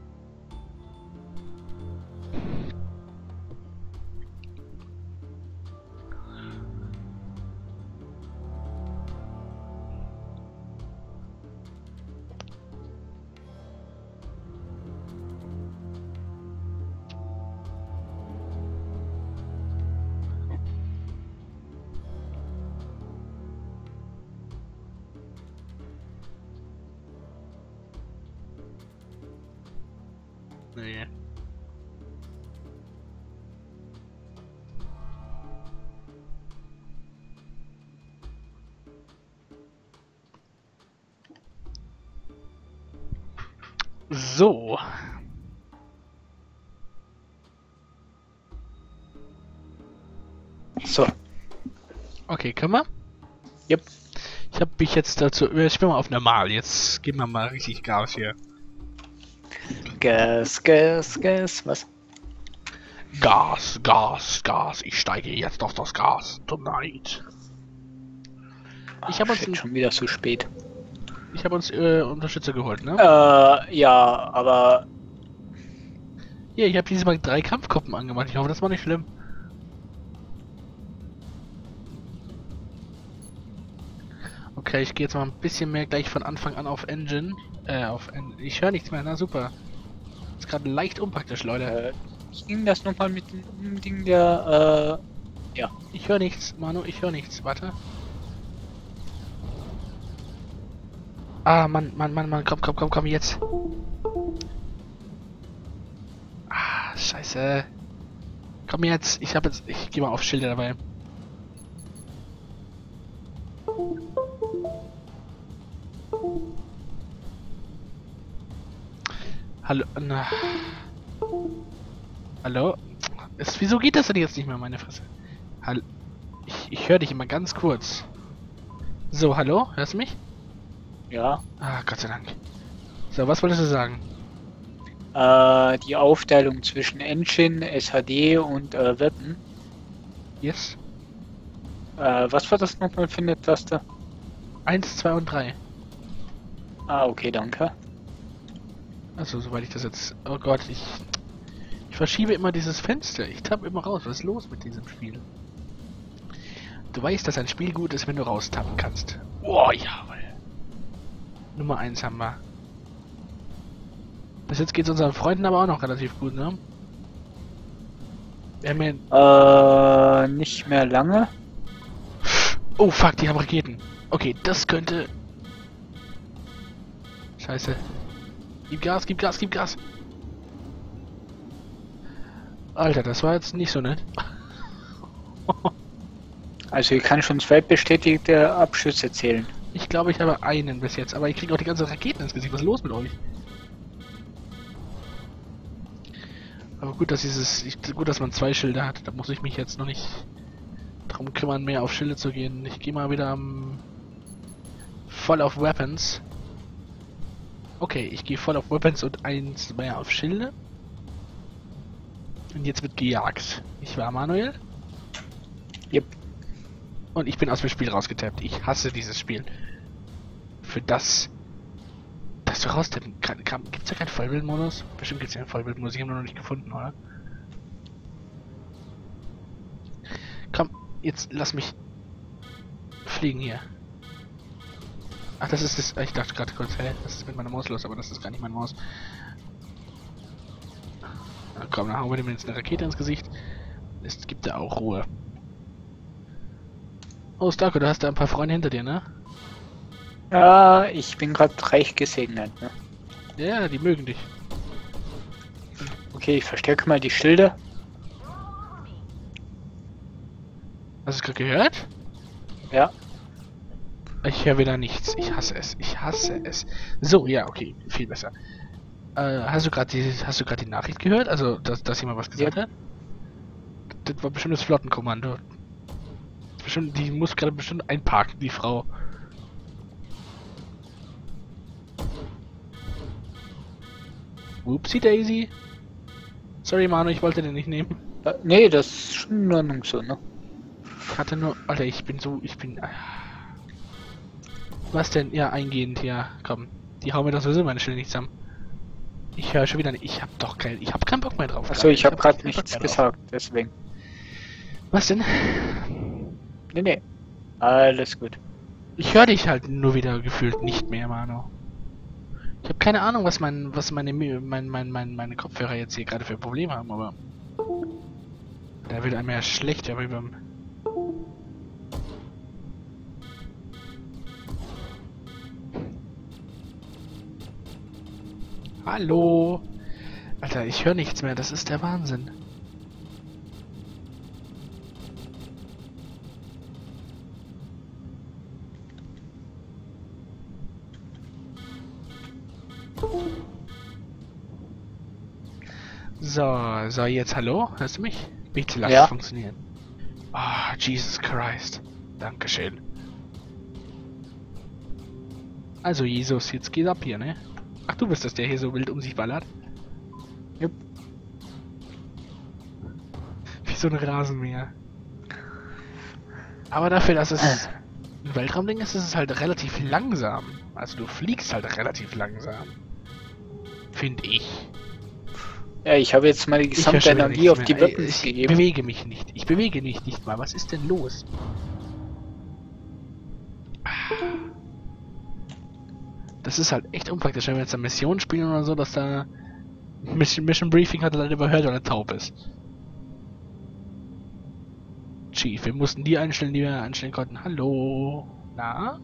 Nee. So. So. Okay, können wir? Yep. Ich habe mich jetzt dazu... Ich bin mal auf normal. Jetzt geben wir mal richtig Gas hier. Gas. Was? Gas. Ich steige jetzt auf das Gas. Tonight. Ich habe uns schon wieder zu spät. Ich habe uns Unterstützer geholt, ne? Ja, aber... Ja, ich habe diesmal 3 Kampfgruppen angemacht. Ich hoffe, das war nicht schlimm. Okay, ich gehe jetzt mal ein bisschen mehr gleich von Anfang an auf Engine. Ich höre nichts mehr, na super. Ist gerade leicht unpraktisch, Leute. Wie ging das nochmal mit dem Ding der, ja. Ich höre nichts, Manu, ich höre nichts. Warte. Ah, Mann, komm, jetzt. Ah, scheiße. Komm jetzt, ich gehe mal auf Schilder dabei. Hallo, na. Hallo? Wieso geht das denn jetzt nicht mehr, meine Fresse? Hallo? Ich höre dich immer ganz kurz. So, hallo? Hörst du mich? Ja. Ah, Gott sei Dank. So, was wolltest du sagen? Die Aufteilung zwischen Engine, SHD und Weapon. Yes? Was war das nochmal für eine Taste? 1, 2 und 3. Ah, okay, danke. Also, soweit ich das jetzt... Oh Gott, ich verschiebe immer dieses Fenster. Ich tappe immer raus. Was ist los mit diesem Spiel? Du weißt, dass ein Spiel gut ist, wenn du raustappen kannst. Oh, jawohl. Nummer 1 haben wir. Bis jetzt geht es unseren Freunden aber auch noch relativ gut, ne? Wir haben nicht mehr lange. Oh, fuck, die haben Raketen. Okay, das könnte... Scheiße. Gib Gas. Alter, das war jetzt nicht so nett. Also ich kann schon 2 bestätigte Abschüsse zählen. Ich glaube, ich habe einen bis jetzt, aber ich kriege auch die ganze Raketen ins Gesicht. Was ist los mit euch? Aber gut, gut, dass man 2 Schilder hat. Da muss ich mich jetzt noch nicht drum kümmern, mehr auf Schilde zu gehen. Ich gehe mal wieder voll auf Weapons. Okay, ich gehe voll auf Weapons und 1 mehr auf Schilde. Und jetzt wird gejagt. Ich war Manuel. Yep. Und ich bin aus dem Spiel rausgetappt. Ich hasse dieses Spiel. Für das... Dass du raustappen kannst. Gibt's da keinen Vollbildmodus? Bestimmt gibt's ja einen Vollbildmodus. Ich habe ihn noch nicht gefunden, oder? Komm, jetzt lass mich fliegen hier. Ach, das ist das... Ich dachte gerade kurz, hä? Was ist mit meiner Maus los? Aber das ist gar nicht meine Maus. Na komm, dann hauen wir dem jetzt eine Rakete ins Gesicht. Es gibt da auch Ruhe. Oh, Starko, du hast da ein paar Freunde hinter dir, ne? Ja, ich bin gerade reich gesegnet, ne? Ja, die mögen dich. Okay, ich verstärke mal die Schilder. Hast du es gerade gehört? Ja. Ich höre wieder nichts. Ich hasse es. So, ja, okay, viel besser. Hast du gerade die Nachricht gehört? Also, dass jemand was gesagt hat? Das war bestimmt das Flottenkommando. bestimmt, die muss gerade bestimmt einparken, die Frau. Whoopsie Daisy. Sorry, Manu, ich wollte den nicht nehmen. Nee, das ist schon in Ordnung so, ne? Ich hatte nur... Alter, ich bin... Was denn? Ja, eingehend, ja, komm. Die hauen mir doch sowieso meine Stelle nicht zusammen. Ich höre schon wieder nicht. Ich hab keinen Bock mehr drauf. Achso, ich hab grad nichts gesagt, deswegen. Was denn? Nee. Alles gut. Ich höre dich halt nur wieder gefühlt nicht mehr, Manu. Ich habe keine Ahnung, was meine Kopfhörer jetzt hier gerade für Probleme haben, aber... Da wird einem ja schlecht darüber. Hallo? Alter, ich höre nichts mehr, das ist der Wahnsinn. So, jetzt hallo? Hörst du mich? Bitte lass es funktionieren. Ah, Jesus Christ. Dankeschön. Also, Jesus, jetzt geht's ab hier, ne? Ach, du bist das, der hier so wild um sich ballert? Jupp. Wie so ein Rasenmäher. Aber dafür, dass es ein Weltraumding ist, ist es halt relativ langsam. Also du fliegst halt relativ langsam. Finde ich. Ja, ich habe jetzt mal die gesamte Energie auf die Weapons gegeben. Ich bewege mich nicht. Ich bewege mich nicht mal. Was ist denn los? Das ist halt echt unpraktisch, wenn wir jetzt eine Mission spielen oder so, dass da Mission Briefing hat leider überhört, weil er taub ist. Chief, wir mussten die einstellen, die wir einstellen konnten. Hallo? Na?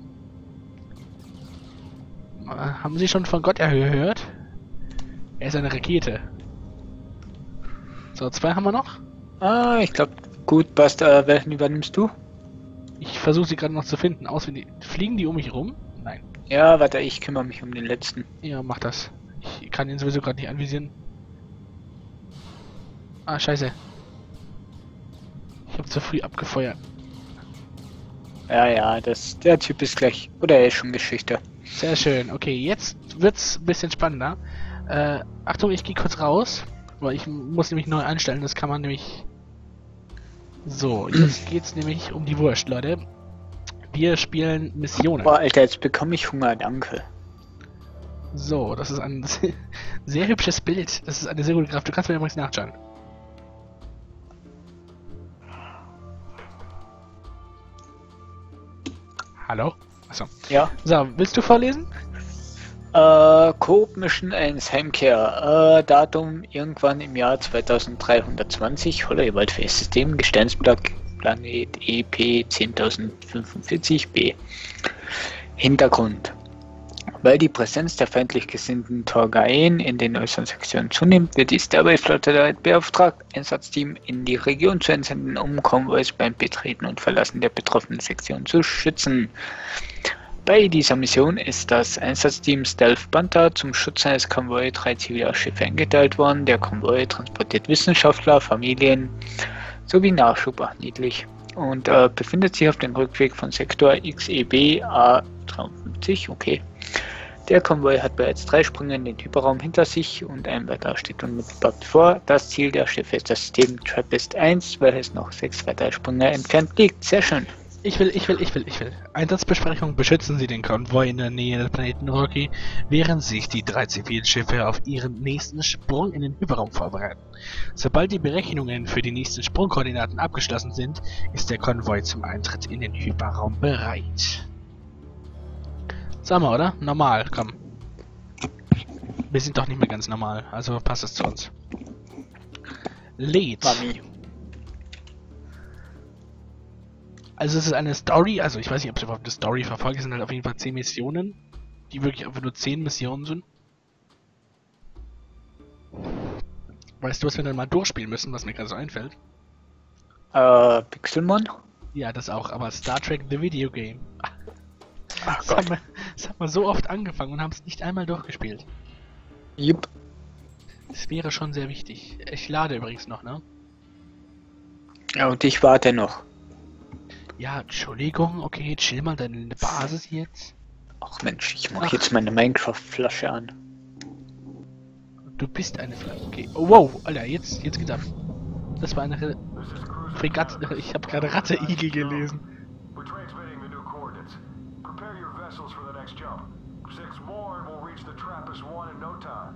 Haben Sie schon von Gott gehört? Er ist eine Rakete. So, 2 haben wir noch. Ich glaube, gut, passt. Welchen übernimmst du? Ich versuche sie gerade noch zu finden. Auswendig. Fliegen die um mich rum? Nein. Ja, warte, ich kümmere mich um den letzten. Ja, mach das. Ich kann ihn sowieso gerade nicht anvisieren. Ah, scheiße. Ich habe zu früh abgefeuert. Ja, der Typ ist gleich. Oder er ist schon Geschichte. Sehr schön. Okay, jetzt wird's ein bisschen spannender. Achtung, ich gehe kurz raus. Weil ich muss nämlich neu einstellen. Das kann man nämlich... So, jetzt geht's nämlich um die Wurst, Leute. Wir spielen Missionen. Boah, Alter, jetzt bekomme ich Hunger, danke. So, das ist ein sehr hübsches Bild. Das ist eine sehr gute Kraft. Du kannst mir übrigens nachschauen. Hallo? Achso. Ja. So, willst du vorlesen? Coop Mission 1 Heimkehr. Datum irgendwann im Jahr 2320. Hollerwaldfest System. Gesteinsblock Planet EP 10045b. Hintergrund. Weil die Präsenz der feindlich gesinnten Torgaen in den äußeren Sektionen zunimmt, wird die Starbase-Flotte damit beauftragt, Einsatzteam in die Region zu entsenden, um Konvois beim Betreten und Verlassen der betroffenen Sektion zu schützen. Bei dieser Mission ist das Einsatzteam Stealth Panther zum Schutz eines Konvoi 3 ziviler Schiffe eingeteilt worden. Der Konvoi transportiert Wissenschaftler, Familien sowie Nachschub, niedlich, und befindet sich auf dem Rückweg von Sektor XEB A53. Okay. Der Konvoi hat bereits 3 Sprünge in den Hyperraum hinter sich und ein weiterer steht unmittelbar bevor. Das Ziel der Schiffe ist das System TRAPPIST 1, welches noch 6 weitere Sprünge entfernt liegt. Sehr schön. Ich will. Einsatzbesprechung: Beschützen Sie den Konvoi in der Nähe des Planeten Rocky, während sich die 3 Zivilschiffe auf ihren nächsten Sprung in den Hyperraum vorbereiten. Sobald die Berechnungen für die nächsten Sprungkoordinaten abgeschlossen sind, ist der Konvoi zum Eintritt in den Hyperraum bereit. Sag mal, oder? Normal, komm. Wir sind doch nicht mehr ganz normal, also passt es zu uns. Lead. Mami. Also es ist eine Story, also ich weiß nicht, ob es überhaupt eine Story verfolgt, es sind halt auf jeden Fall 10 Missionen, die wirklich einfach nur 10 Missionen sind. Weißt du, was wir dann mal durchspielen müssen, was mir gerade so einfällt? Pixelmon? Ja, das auch, aber Star Trek The Video Game. Ach Das Gott. haben wir so oft angefangen und haben es nicht einmal durchgespielt. Jupp. Das wäre schon sehr wichtig. Ich lade übrigens noch, ne? Ja, und ich warte noch. Ja, Entschuldigung, okay, chill mal deine Basis jetzt. Ach Mensch, ich mach Ach. jetzt meine Minecraft-Flasche an. Du bist eine Flasche. Okay. Oh, wow, Alter, jetzt geht's ab. Das war eine Fregatte. Ich habe gerade Ratte-Igel gelesen. We're transmitting the new coordinates. Prepare your vessels for the next jump. 6 more and we'll reach the TRAPPIST-1 in no time.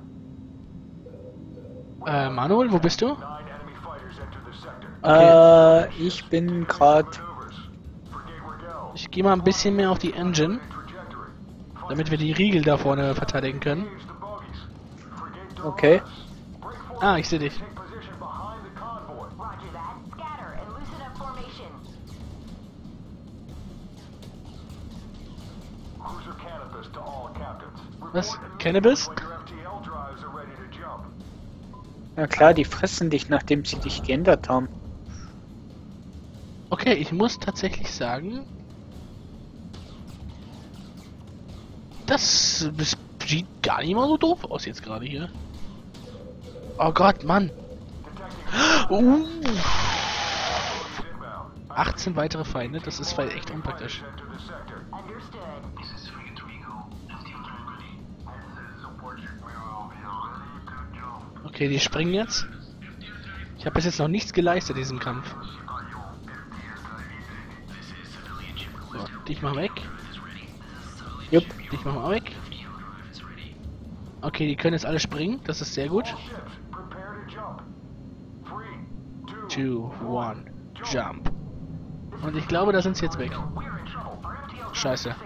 Manuel, wo bist du? 9 enemy fighters enter the sector. Okay. Ich bin gerade. Maneuvers. Frigate Rigel. Ich gehe mal ein bisschen mehr auf die Engine, Trajectory. damit wir die Riegel da vorne verteidigen können. Engage the bogies. Frigate Okay. break forward. Ah, ich sehe dich. Take position behind the convoy. Roger that. Scatter and loosen up formation. Cruiser Canopus to all captains. Was? Report Cannabis? when your FTL drives are ready to jump. Na klar, die fressen dich, nachdem sie dich geändert haben. Okay, ich muss tatsächlich sagen, das sieht gar nicht mal so doof aus jetzt gerade hier. Oh Gott, Mann. Detecting 18 weitere Feinde, das ist vielleicht echt unpraktisch. enter the sector. Understood. Okay, die springen jetzt. Ich habe bis jetzt noch nichts geleistet in diesem Kampf. So, dich mal weg. Jupp. Dich mal weg. Okay, die können jetzt alle springen, das ist sehr gut. Ships, prepare to jump. 3, 2, 2, 1, jump. Und ich glaube, da sind sie jetzt weg. Scheiße.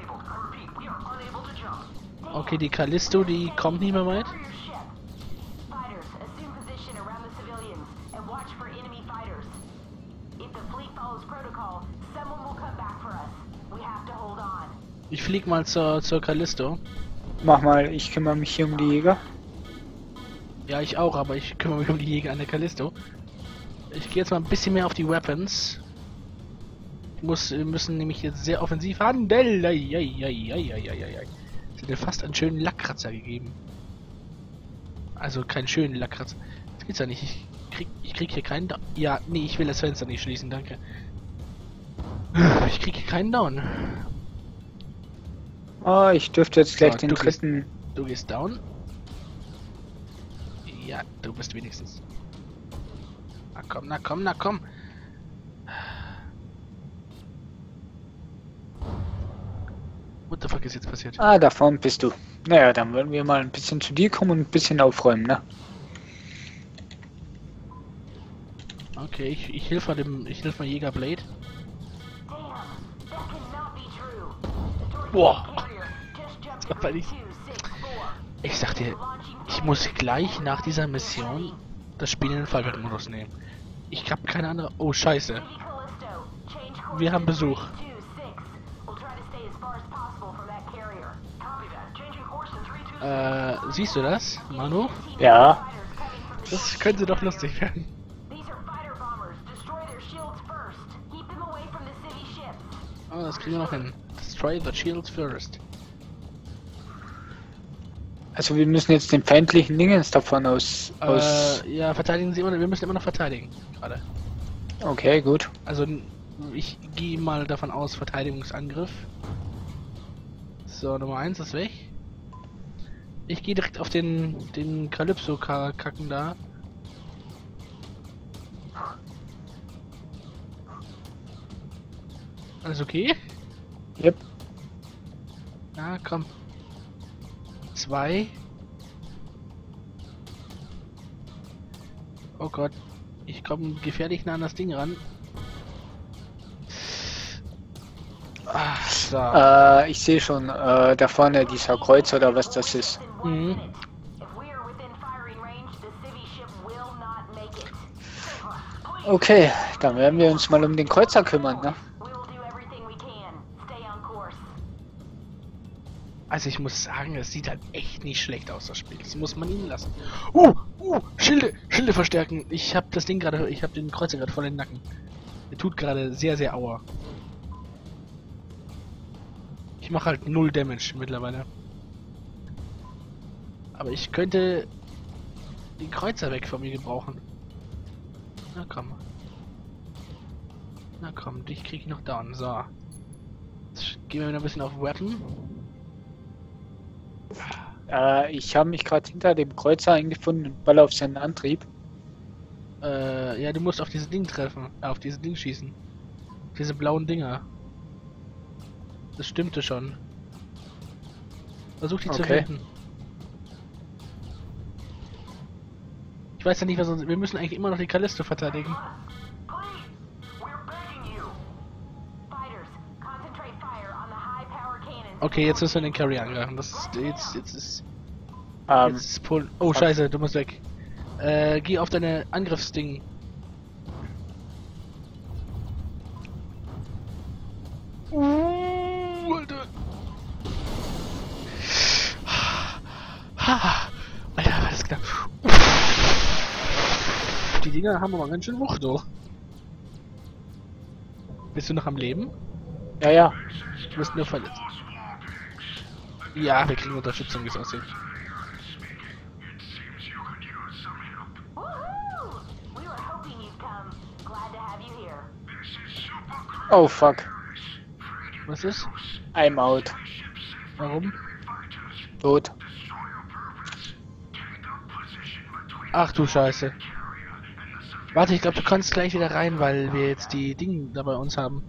Okay, die Callisto, die kommt nicht mehr weit. Fighters, assume position around the civilians and watch for enemy fighters. If the fleet follows protocol, someone will come back for us. We have to hold on. Ich flieg mal zur Callisto. Mach mal, ich kümmere mich hier um die Jäger. Ja, ich auch, aber ich kümmere mich um die Jäger an der Callisto. Ich gehe jetzt mal ein bisschen mehr auf die Weapons. Wir müssen nämlich jetzt sehr offensiv handeln. Sie hat mir fast einen schönen Lackkratzer gegeben. Also keinen schönen Lackkratzer. Das geht's ja nicht. Ich krieg hier keinen Down. Ja, nee, ich will das Fenster nicht schließen, danke. Ich krieg hier keinen Down. Oh, ich dürfte jetzt gleich So, den du gehst- dritten. Du gehst down. Ja, du bist wenigstens. Na komm, na komm, na komm. What the fuck ist jetzt passiert? Ah, da vorne bist du. Naja, dann wollen wir mal ein bisschen zu dir kommen und ein bisschen aufräumen, ne? Okay, ich helfe mal Jäger Blade. Damn, that cannot be true. Boah. Just jump Das war weil ich- 264. Ich sag dir, ich muss gleich nach dieser Mission das Spiel in den Fallwertmodus nehmen. Ich hab keine andere. Oh Scheiße. Lady Callisto, change course Wir haben to Besuch. 326. We'll try to stay as far as possible from that carrier. Copy that. Changing course to 326. Siehst du das, Manu? Ja. Fighters coming from the Das könnte doch lustig werden. These are fighter bombers. Destroy their shields first. Keep them away from the city ships. Oh, das kriegen wir noch hin. Destroy the shields first. Also wir müssen jetzt den feindlichen Dingens davon aus. Ja, verteidigen Sie immer. Wir müssen immer noch verteidigen. Gerade. Okay, gut. Also ich gehe mal davon aus, Verteidigungsangriff. So, Nummer 1 ist weg. Ich gehe direkt auf den Calypso-Kacken da. Alles okay? Yep. Na, komm. 2. Oh Gott. Ich komme gefährlich nah an das Ding ran. Ah, so. Ich sehe schon, da vorne dieser Kreuz oder was das ist. Mhm. If we are within firing range, the city ship will not make it. Okay, dann werden wir uns mal um den Kreuzer kümmern, ne? We will do everything we can. Stay on course. Also ich muss sagen, es sieht halt echt nicht schlecht aus, das Spiel. Das muss man ihnen lassen. Schilde verstärken. Ich habe das Ding gerade, ich habe den Kreuzer gerade voll in den Nacken. Der tut gerade sehr, sehr aua. Ich mache halt 0 Damage mittlerweile. Aber ich könnte den Kreuzer weg von mir gebrauchen. Na komm. Na komm, dich krieg ich noch down. So. Jetzt gehen wir wieder ein bisschen auf Weapon. Ich habe mich gerade hinter dem Kreuzer eingefunden und ball auf seinen Antrieb. Ja, du musst auf dieses Ding treffen. Auf dieses Ding schießen. Diese blauen Dinger. Das stimmte schon. Versuch die zu Okay. finden. Ich weiß ja nicht, was uns... Wir müssen eigentlich immer noch die Callisto verteidigen. Please, we're begging you. Fighters, concentrate fire on the high-power cannons. Okay, jetzt müssen wir den Carry angreifen. Das ist... Jetzt ist... Ähm, Jetzt ist Pol... Oh, scheiße, du musst weg. Geh auf deine Angriffsding. Alter. Alter, war das knapp. Die Dinger haben aber ganz schön Wucht, du. Bist du noch am Leben? ja, ja. Du bist nur verletzt. Ja, wir kriegen Unterstützung, wie es aussieht. Woohoo! We were hoping you'd come. Glad to have you here. Oh fuck. Was ist? I'm out. Warum? Tot. Ach du Scheiße. Warte, ich glaube, du kannst gleich wieder rein, weil wir jetzt die Dinge da bei uns haben.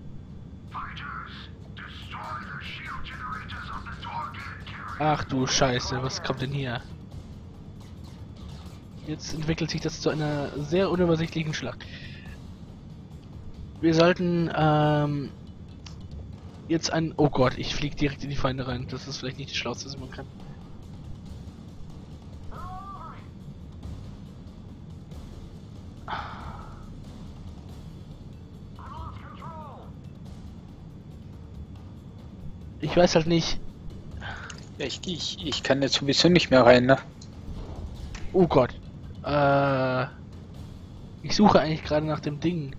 Ach du Scheiße, was kommt denn hier? Jetzt entwickelt sich das zu einer sehr unübersichtlichen Schlacht. Wir sollten, jetzt ein... Oh Gott, ich fliege direkt in die Feinde rein. Das ist vielleicht nicht das Schlauste, was man kann. Ich weiß halt nicht... Ja, ich kann jetzt sowieso nicht mehr rein, ne? Oh Gott. Ich suche eigentlich gerade nach dem Ding.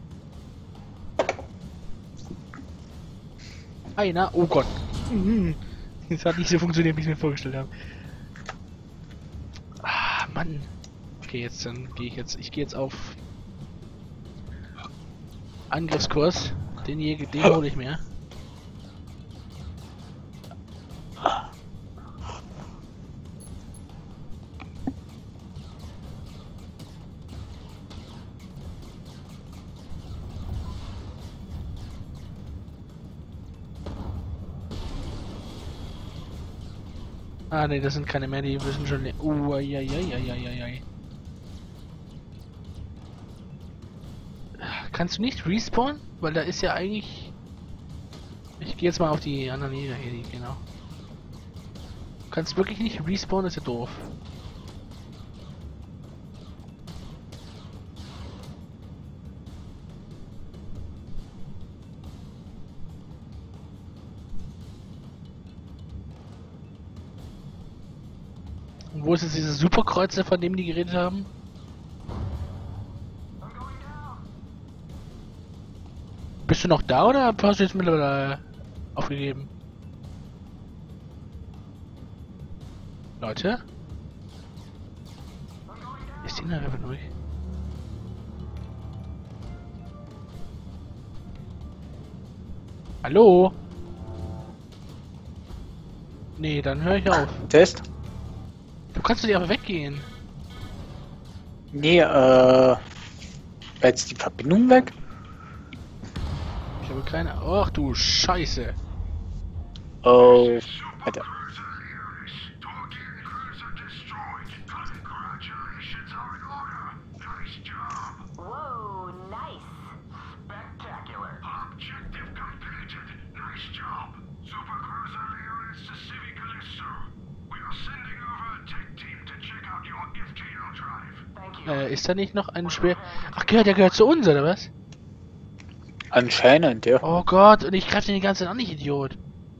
Einer? Oh Gott. Das hat nicht so funktioniert, wie ich es mir vorgestellt habe. Ah, Mann. Okay, jetzt dann gehe ich jetzt. Ich gehe jetzt auf Angriffskurs. Den hole ich mir. Ah ne, das sind keine mehr, die müssen schon... Ai. Kannst du nicht respawnen? Weil da ist ja eigentlich... Ich gehe jetzt mal auf die anderen Jäger hier, genau. Kannst wirklich nicht respawnen, ist ja doof. Und wo ist jetzt diese Superkreuzer, von dem die geredet haben? Bist du noch da oder hast du jetzt mittlerweile aufgegeben? Leute? Ist die Inhaber durch? Hallo? Nee, dann höre ich auf. Test? Du kannst doch nicht einfach weggehen. Nee, war jetzt die Verbindung weg? Ich habe keine... Ach du Scheiße. Oh, Alter. Whoa, nice. Spectacular. Objective completed. Nice job. Supercruiser units to Civic Callisto. We are sending over a tech team to check out your FTL drive. Thank you. Ist da nicht noch ein Speer... Ach, der gehört zu uns, oder was? Anscheinend, ja. Oh Gott, und ich greife den die ganze Zeit an, nicht Idiot.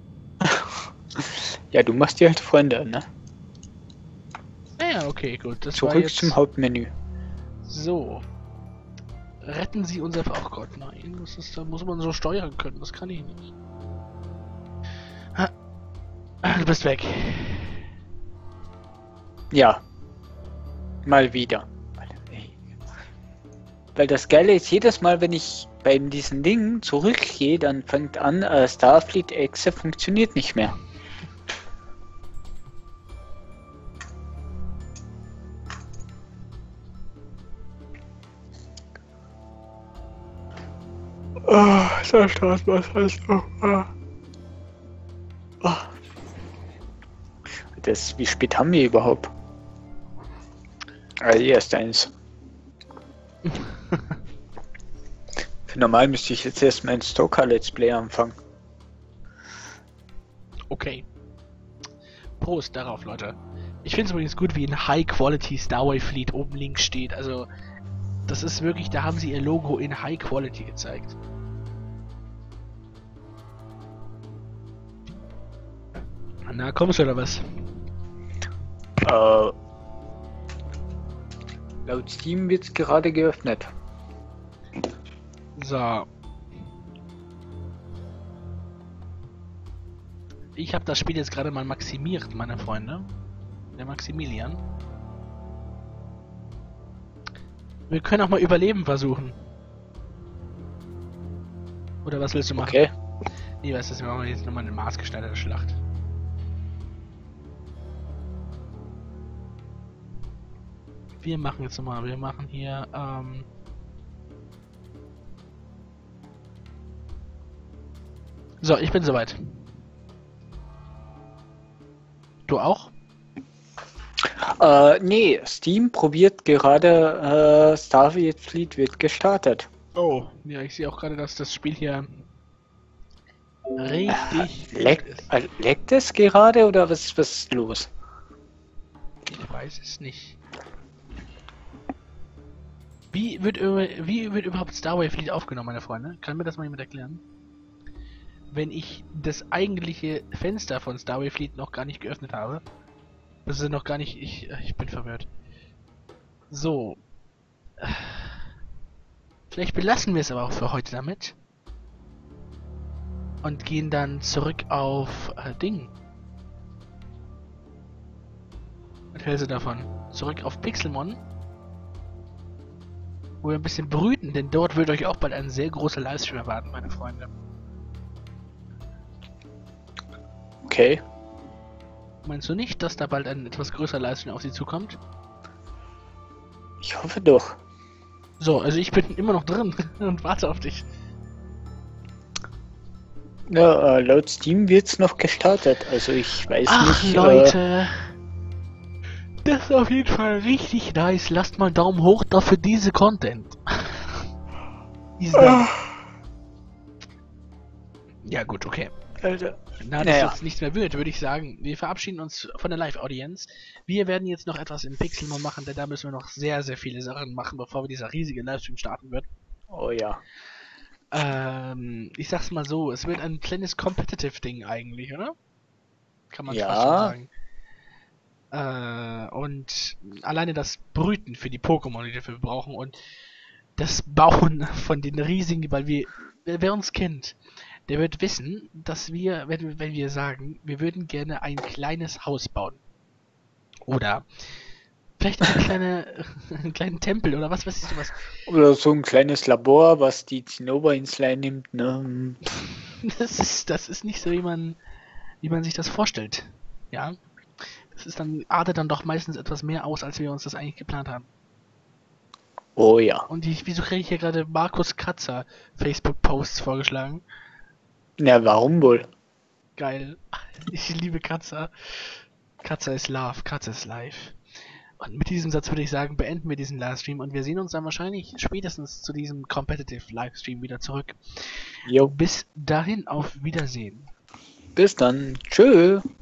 Ja, du machst dir halt Freunde, ne? Naja, okay, gut. Das war Zurück jetzt... zum Hauptmenü. So. Retten Sie unser... Ach Gott, nein. Das ist, da muss man so steuern können. Das kann ich nicht. Du bist weg. Ja. Mal wieder. Alter, ey. Weil das Geile ist, jedes Mal, wenn ich bei diesen Dingen zurückgehe, dann fängt an, Starfleet Exe funktioniert nicht mehr. Da steht was heißt das, wie spät haben wir überhaupt? Also erst eins. Für normal müsste ich jetzt erst mein Stoker Let's Play anfangen. Okay. Prost darauf, Leute. Ich finde es übrigens gut, wie ein High Quality Starway Fleet oben links steht. Also, das ist wirklich, da haben sie ihr Logo in High Quality gezeigt. Na, kommst du oder was? Laut Steam wird es gerade geöffnet. So. Ich habe das Spiel jetzt gerade mal maximiert, meine Freunde. Der Maximilian. Wir können auch mal Überleben versuchen. Oder was willst du machen? Okay. Nee, weißt du, wir machen jetzt nochmal eine maßgeschneiderte Schlacht. Wir machen jetzt nochmal, wir machen hier, So, ich bin soweit. Du auch? Nee, Steam probiert gerade, Starfleet Fleet wird gestartet. Oh, ja, ich sehe auch gerade, dass das Spiel hier richtig Leckt es gerade oder was ist los? Ich weiß es nicht. Wie wird überhaupt Starway Fleet aufgenommen, meine Freunde? Kann mir das mal jemand erklären? Wenn ich das eigentliche Fenster von Starway Fleet noch gar nicht geöffnet habe. Das ist noch gar nicht... Ich bin verwirrt. So. Vielleicht belassen wir es aber auch für heute damit. Und gehen dann zurück auf Ding. Was hältst du davon? Zurück auf Pixelmon. Wo wir ein bisschen brüten, denn dort wird euch auch bald ein sehr großer Livestream erwarten, meine Freunde. Okay. Meinst du nicht, dass da bald ein etwas größerer Livestream auf sie zukommt? Ich hoffe doch. So, also ich bin immer noch drin und warte auf dich. Ja, laut Steam wird's noch gestartet, also ich weiß Ach, nicht. Leute! Das ist auf jeden Fall richtig nice. Lasst mal einen Daumen hoch dafür diese Content. Ja gut, okay. Alter. Na, das jetzt nichts mehr wird, würde ich sagen, wir verabschieden uns von der Live-Audience. Wir werden jetzt noch etwas im Pixelmon machen, denn da müssen wir noch sehr, sehr viele Sachen machen, bevor wir dieser riesige Livestream starten wird. Oh ja. Ich sag's mal so, es wird ein kleines Competitive-Ding eigentlich, oder? Kann man Ja. fast schon sagen. Und alleine das Brüten für die Pokémon, die wir brauchen, und das Bauen von den riesigen, weil wer uns kennt, der wird wissen, dass wir, wenn wir sagen, wir würden gerne ein kleines Haus bauen. Oder vielleicht einen kleinen Tempel oder was weiß ich was. Oder so ein kleines Labor, was die Zinnoberinsel nimmt, ne? Das ist nicht so, wie man sich das vorstellt. Ja. Das ist dann, artet dann doch meistens etwas mehr aus, als wir uns das eigentlich geplant haben. Oh ja. Und wieso kriege ich hier gerade Markus Kratzer Facebook-Posts vorgeschlagen? Na, warum wohl? Geil. Ich liebe Kratzer. Kratzer ist Love, Kratzer ist Life. Und mit diesem Satz würde ich sagen, beenden wir diesen Livestream und wir sehen uns dann wahrscheinlich spätestens zu diesem Competitive Livestream wieder zurück. Jo. Bis dahin, auf Wiedersehen. Bis dann. Tschö.